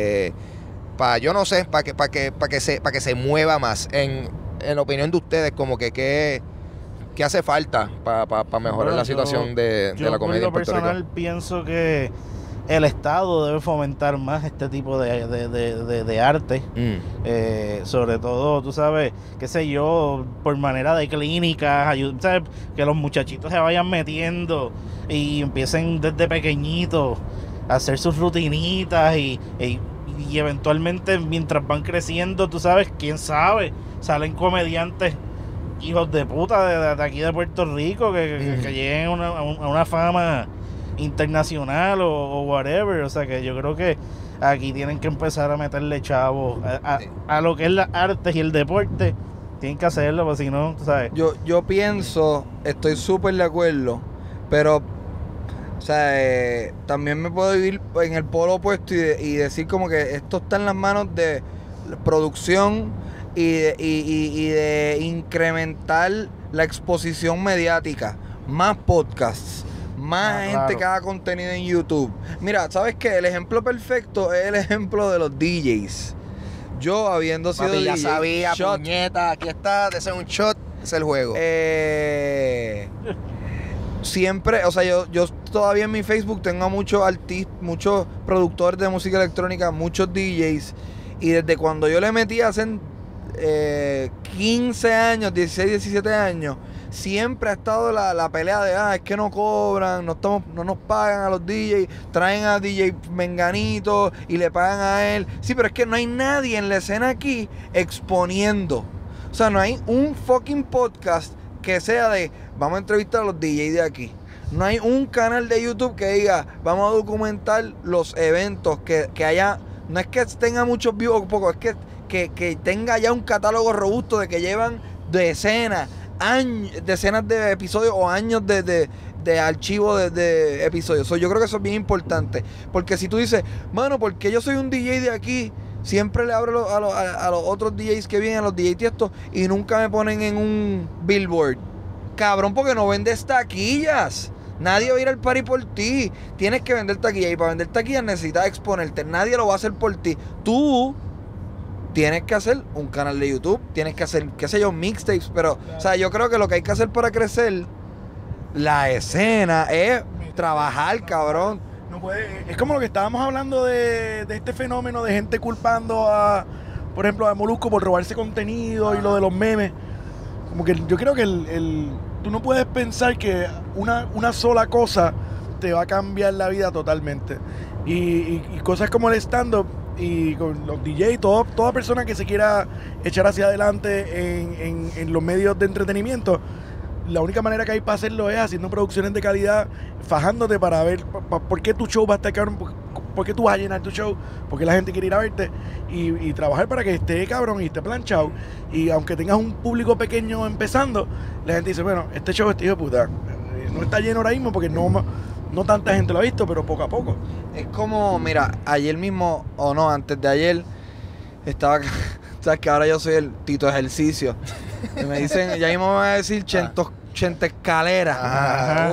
para que se mueva más. En la opinión de ustedes, como que qué hace falta para mejorar la situación de la comedia en Puerto Rico. Yo personal pienso que el Estado debe fomentar más este tipo de arte. Sobre todo, tú sabes, qué sé yo, por manera de clínicas, ¿sabes? Que los muchachitos se vayan metiendo y empiecen desde pequeñitos a hacer sus rutinitas y eventualmente mientras van creciendo, tú sabes, quién sabe, salen comediantes hijos de puta de aquí de Puerto Rico que lleguen a una fama internacional o whatever. O sea, que yo creo que aquí tienen que empezar a meterle chavos a lo que es las artes y el deporte. Tienen que hacerlo, porque si no, tú sabes. Yo pienso, estoy súper de acuerdo, pero o sea, también me puedo vivir en el polo opuesto y decir como que esto está en las manos de producción y de incrementar la exposición mediática, más podcasts, más gente que haga contenido en YouTube. Mira, ¿sabes qué? El ejemplo perfecto es el ejemplo de los DJs. Yo, habiendo sido DJ, ya DJ, sabía, puñeta, aquí está, de ser un shot, es el juego. Siempre, o sea, yo todavía en mi Facebook tengo muchos artistas, muchos productores de música electrónica, muchos DJs, y desde cuando yo le metí hace 15 años, 16, 17 años, siempre ha estado la pelea de, es que no cobran, no nos pagan a los DJs, traen a DJ Menganito y le pagan a él. Sí, pero es que no hay nadie en la escena aquí exponiendo. O sea, no hay un fucking podcast que sea de, vamos a entrevistar a los DJs de aquí. No hay un canal de YouTube que diga, vamos a documentar los eventos, que haya, no es que tenga muchos views o poco, es que tenga ya un catálogo robusto de que llevan decenas de episodios o años de archivo de episodios. Yo creo que eso es bien importante. Porque si tú dices, mano, porque yo soy un DJ de aquí, Siempre le abro a los otros DJs que vienen, a los DJs Tiesto, y nunca me ponen en un billboard. Cabrón, porque no vendes taquillas. Nadie va a ir al party por ti. Tienes que vender taquillas. Y para vender taquillas necesitas exponerte. Nadie lo va a hacer por ti. Tú tienes que hacer un canal de YouTube. Tienes que hacer, qué sé yo, mixtapes. Pero, claro. O sea, yo creo que lo que hay que hacer para crecer la escena es trabajar, cabrón. No puede, es como lo que estábamos hablando de este fenómeno de gente culpando a, por ejemplo, a Molusco por robarse contenido y lo de los memes. Como que yo creo que tú no puedes pensar que una sola cosa te va a cambiar la vida totalmente. Y cosas como el stand-up y con los DJs, toda persona que se quiera echar hacia adelante en los medios de entretenimiento, la única manera que hay para hacerlo es haciendo producciones de calidad, fajándote para ver por qué tu show va a estar cabrón, por qué tú vas a llenar tu show, por qué la gente quiere ir a verte y trabajar para que esté cabrón y esté planchado. Y aunque tengas un público pequeño empezando, la gente dice, bueno, este show es hijo de puta. No está lleno ahora mismo porque no tanta gente lo ha visto, pero poco a poco. Es como, mira, ayer mismo, o no, antes de ayer, estaba... Sabes que ahora yo soy el Tito Ejercicio. Y me dicen, ya mismo me van a decir Chente Escalera.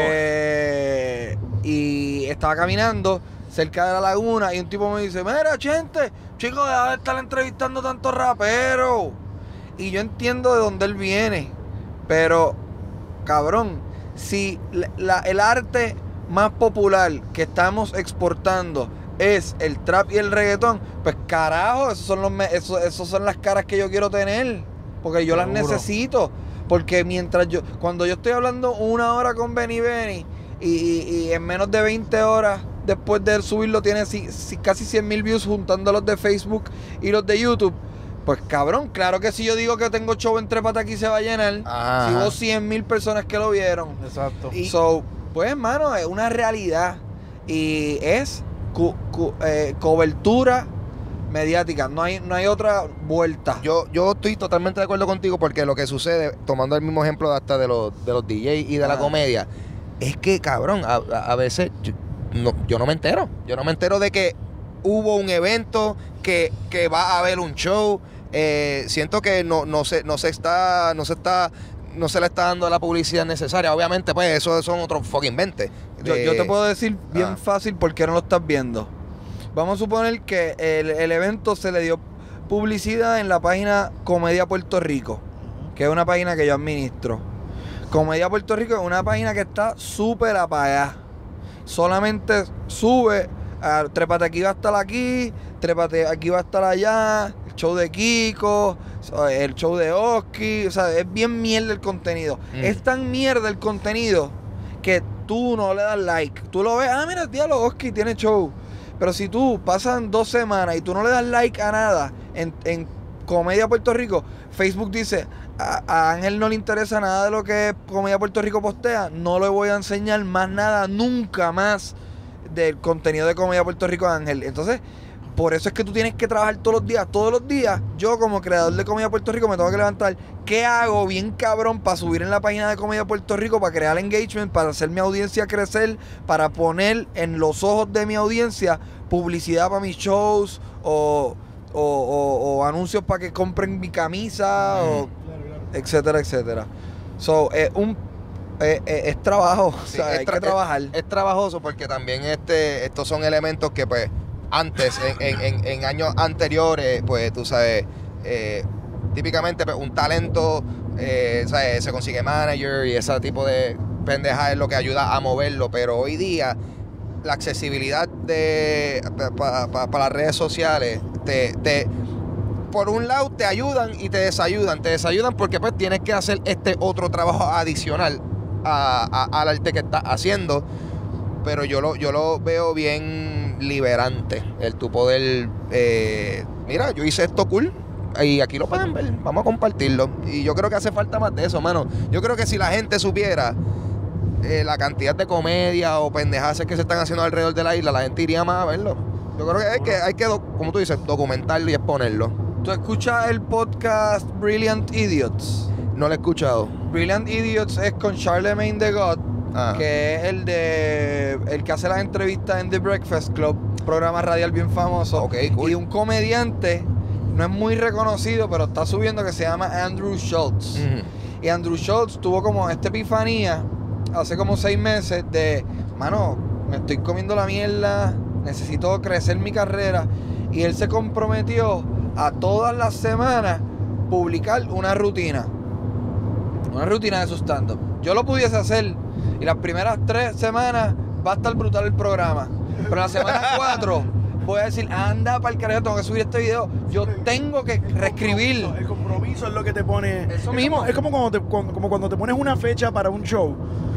Y estaba caminando cerca de la laguna y un tipo me dice, mira, Chente, chico, deja de estar entrevistando tantos raperos. Y yo entiendo de dónde él viene, pero, cabrón, si el arte más popular que estamos exportando es el trap y el reggaetón, pues carajo, esos son las caras que yo quiero tener, porque yo las necesito, porque cuando yo estoy hablando 1 hora con Benny y en menos de 20 horas después de subirlo tiene casi 100,000 views juntando los de Facebook y los de YouTube, pues cabrón, claro que si yo digo que tengo show en Trépate Aquí se va a llenar. Si hubo 100,000 personas que lo vieron. Exacto. Y pues hermano, es una realidad y es cobertura mediática, no hay otra vuelta. Yo estoy totalmente de acuerdo contigo, porque lo que sucede, tomando el mismo ejemplo hasta de los DJs y de la comedia, es que cabrón, a veces yo no me entero. Yo no me entero de que hubo un evento, que va a haber un show. Siento que no se le está dando la publicidad necesaria. Obviamente, pues, eso son otros fucking 20. Yo te puedo decir bien fácil por qué no lo estás viendo. Vamos a suponer que el evento se le dio publicidad en la página Comedia Puerto Rico, que es una página que yo administro. Comedia Puerto Rico es una página que está súper apagada. Solamente sube, Trépate Aquí va a estar aquí, Trépate Aquí va a estar allá, el show de Kiko, el show de Oski, o sea, es bien mierda el contenido. Es tan mierda el contenido que tú no le das like. Tú lo ves, mira, tío, Oski tiene show. Pero si tú pasan 2 semanas y tú no le das like a nada en Comedia Puerto Rico, Facebook dice, a Ángel no le interesa nada de lo que Comedia Puerto Rico postea, no le voy a enseñar más nada, nunca más del contenido de Comedia Puerto Rico a Ángel. Entonces, por eso es que tú tienes que trabajar todos los días. Todos los días, yo como creador de Comedia Puerto Rico me tengo que levantar. ¿Qué hago bien cabrón para subir en la página de Comedia Puerto Rico, para crear engagement, para hacer mi audiencia crecer, para poner en los ojos de mi audiencia publicidad para mis shows o anuncios para que compren mi camisa, o etcétera, etcétera? So, es trabajo, sí, o sea, hay que trabajar. Es trabajoso, porque también estos son elementos que pues antes, en años anteriores, pues tú sabes, típicamente pues, un talento, ¿sabes? Se consigue manager y ese tipo de pendeja es lo que ayuda a moverlo, pero hoy día la accesibilidad para las redes sociales por un lado te ayudan y te desayudan. Te desayudan porque pues tienes que hacer otro trabajo adicional al arte que estás haciendo, pero yo lo veo bien liberante, el tu poder, mira, yo hice esto cool y aquí lo pueden ver, vamos a compartirlo. Y yo creo que hace falta más de eso, mano. Yo creo que si la gente supiera la cantidad de comedia o pendejadas que se están haciendo alrededor de la isla, la gente iría más a verlo. Yo creo que hay que como tú dices, documentarlo y exponerlo. ¿Tú escuchas el podcast Brilliant Idiots? No lo he escuchado. Brilliant Idiots es con Charlemagne the God, que es el que hace las entrevistas en The Breakfast Club. programa radial bien famoso. Ok, cool. Y un comediante, no es muy reconocido, pero está subiendo, que se llama Andrew Schultz. Y Andrew Schultz tuvo como esta epifanía hace como 6 meses de, mano, me estoy comiendo la mierda, necesito crecer mi carrera. Y él se comprometió a todas las semanas publicar una rutina de su stand-up. Yo lo pudiese hacer y las primeras 3 semanas va a estar brutal el programa. Pero la semana 4 voy a decir, anda para el carajo, tengo que subir este video. Yo tengo que reescribir. El compromiso es lo que te pone. Eso mismo. Es como cuando te pones una fecha para un show.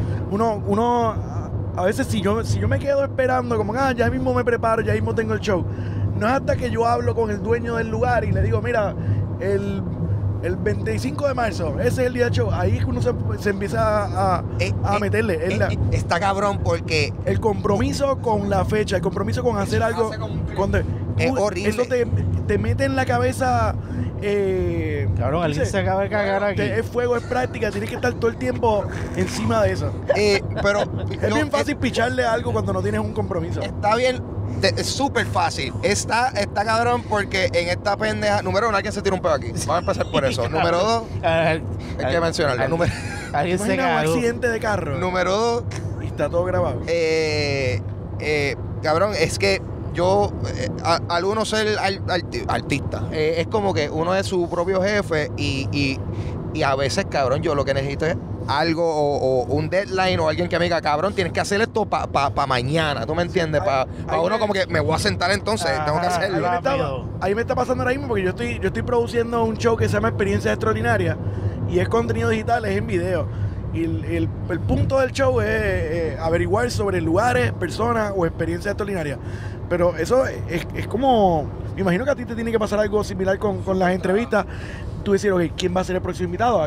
Uno a veces si yo me quedo esperando, como ya mismo me preparo, ya mismo tengo el show. No es hasta que yo hablo con el dueño del lugar y le digo, mira, el 25 de marzo, ese es el día del show. Ahí es que uno se empieza a meterle. Está cabrón porque el compromiso con la fecha, el compromiso con hacer algo. Es horrible. Eso te mete en la cabeza. Cabrón, alguien se acaba de cagar aquí. Es fuego, es práctica, tienes que estar todo el tiempo encima de eso. Pero es bien fácil picharle algo cuando no tienes un compromiso. Está bien. Es súper fácil. Está cabrón porque en esta pendeja. Número 1, alguien se tira un pedo aquí. Vamos a empezar por eso. Número 2, hay que mencionarlo. Alguien se Imagina un cagó. accidente de carro. Número 2, y está todo grabado. cabrón, es que yo, al uno ser artista, es como que uno es su propio jefe y a veces, cabrón, yo lo que necesito es algo o un deadline o alguien que me diga, cabrón, tienes que hacer esto para mañana, ¿tú me entiendes? Para uno como que me voy a sentar entonces, tengo que hacerlo. Ahí me está pasando ahora mismo porque yo estoy produciendo un show que se llama Experiencias Extraordinarias y es contenido digital, es en video. Y el punto del show es averiguar sobre lugares, personas o experiencias extraordinarias. Pero eso es como... Me imagino que a ti te tiene que pasar algo similar con las entrevistas. Tú decir, ok, ¿quién va a ser el próximo invitado?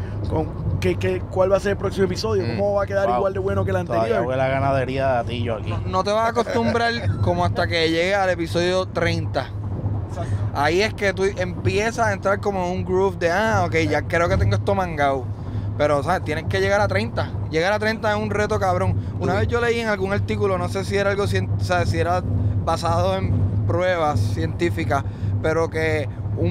¿Cuál va a ser el próximo episodio? ¿Cómo va a quedar igual de bueno que el anterior? Todavía huele la ganadería de Atillo aquí. No te vas a acostumbrar como hasta que llegue al episodio 30. Ahí es que tú empiezas a entrar como en un groove de, ok, ya creo que tengo esto mangado. Pero, ¿sabes? Tienes que llegar a 30. Llegar a 30 es un reto, cabrón. Una vez yo leí en algún artículo, no sé si era algo, o sea, si era basado en pruebas científicas, pero que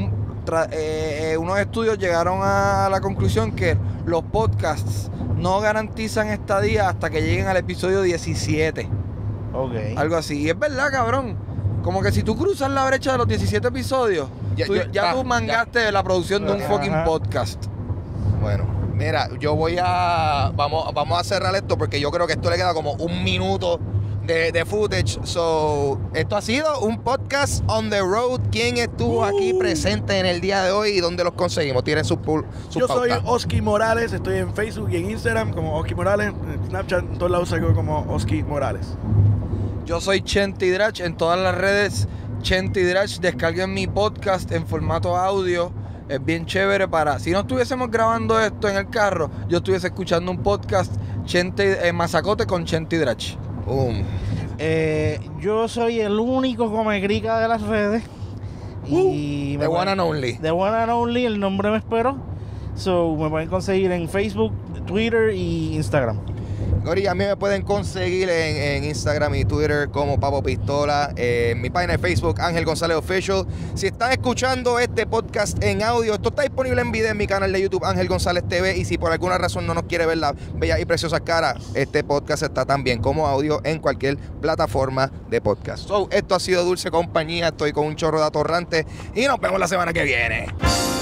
unos estudios llegaron a la conclusión que los podcasts no garantizan estadía hasta que lleguen al episodio 17. Ok. Algo así. Y es verdad, cabrón. Como que si tú cruzas la brecha de los 17 episodios, tú mangaste la producción de un fucking podcast. Bueno. Mira, vamos a cerrar esto porque yo creo que esto le queda como un minuto de footage. So, esto ha sido un podcast on the road. ¿Quién estuvo aquí presente en el día de hoy y dónde los conseguimos? Tienen sus Yo soy Oski Morales, estoy en Facebook y en Instagram como Oski Morales, en Snapchat, en todos lados salgo como Oski Morales. Yo soy Chente Hidrach, en todas las redes Chente Hidrach. Descarguen mi podcast en formato audio. Es bien chévere si no estuviésemos grabando esto en el carro, yo estuviese escuchando un podcast Mazacote con Chente Hidrach. Yo soy el único comegrica de las redes. Y The One and Only. The One and Only, el nombre me espero. So, me pueden conseguir en Facebook, Twitter y Instagram. Gori, a mí me pueden conseguir en Instagram y Twitter como Papo Pistola, en mi página de Facebook, Ángel González Official. Si están escuchando este podcast en audio, esto está disponible en video en mi canal de YouTube, Ángel González TV. Y si por alguna razón no nos quiere ver las bellas y preciosas caras, este podcast está también como audio en cualquier plataforma de podcast. So, esto ha sido Dulce Compañía, estoy con un chorro de atorrante y nos vemos la semana que viene.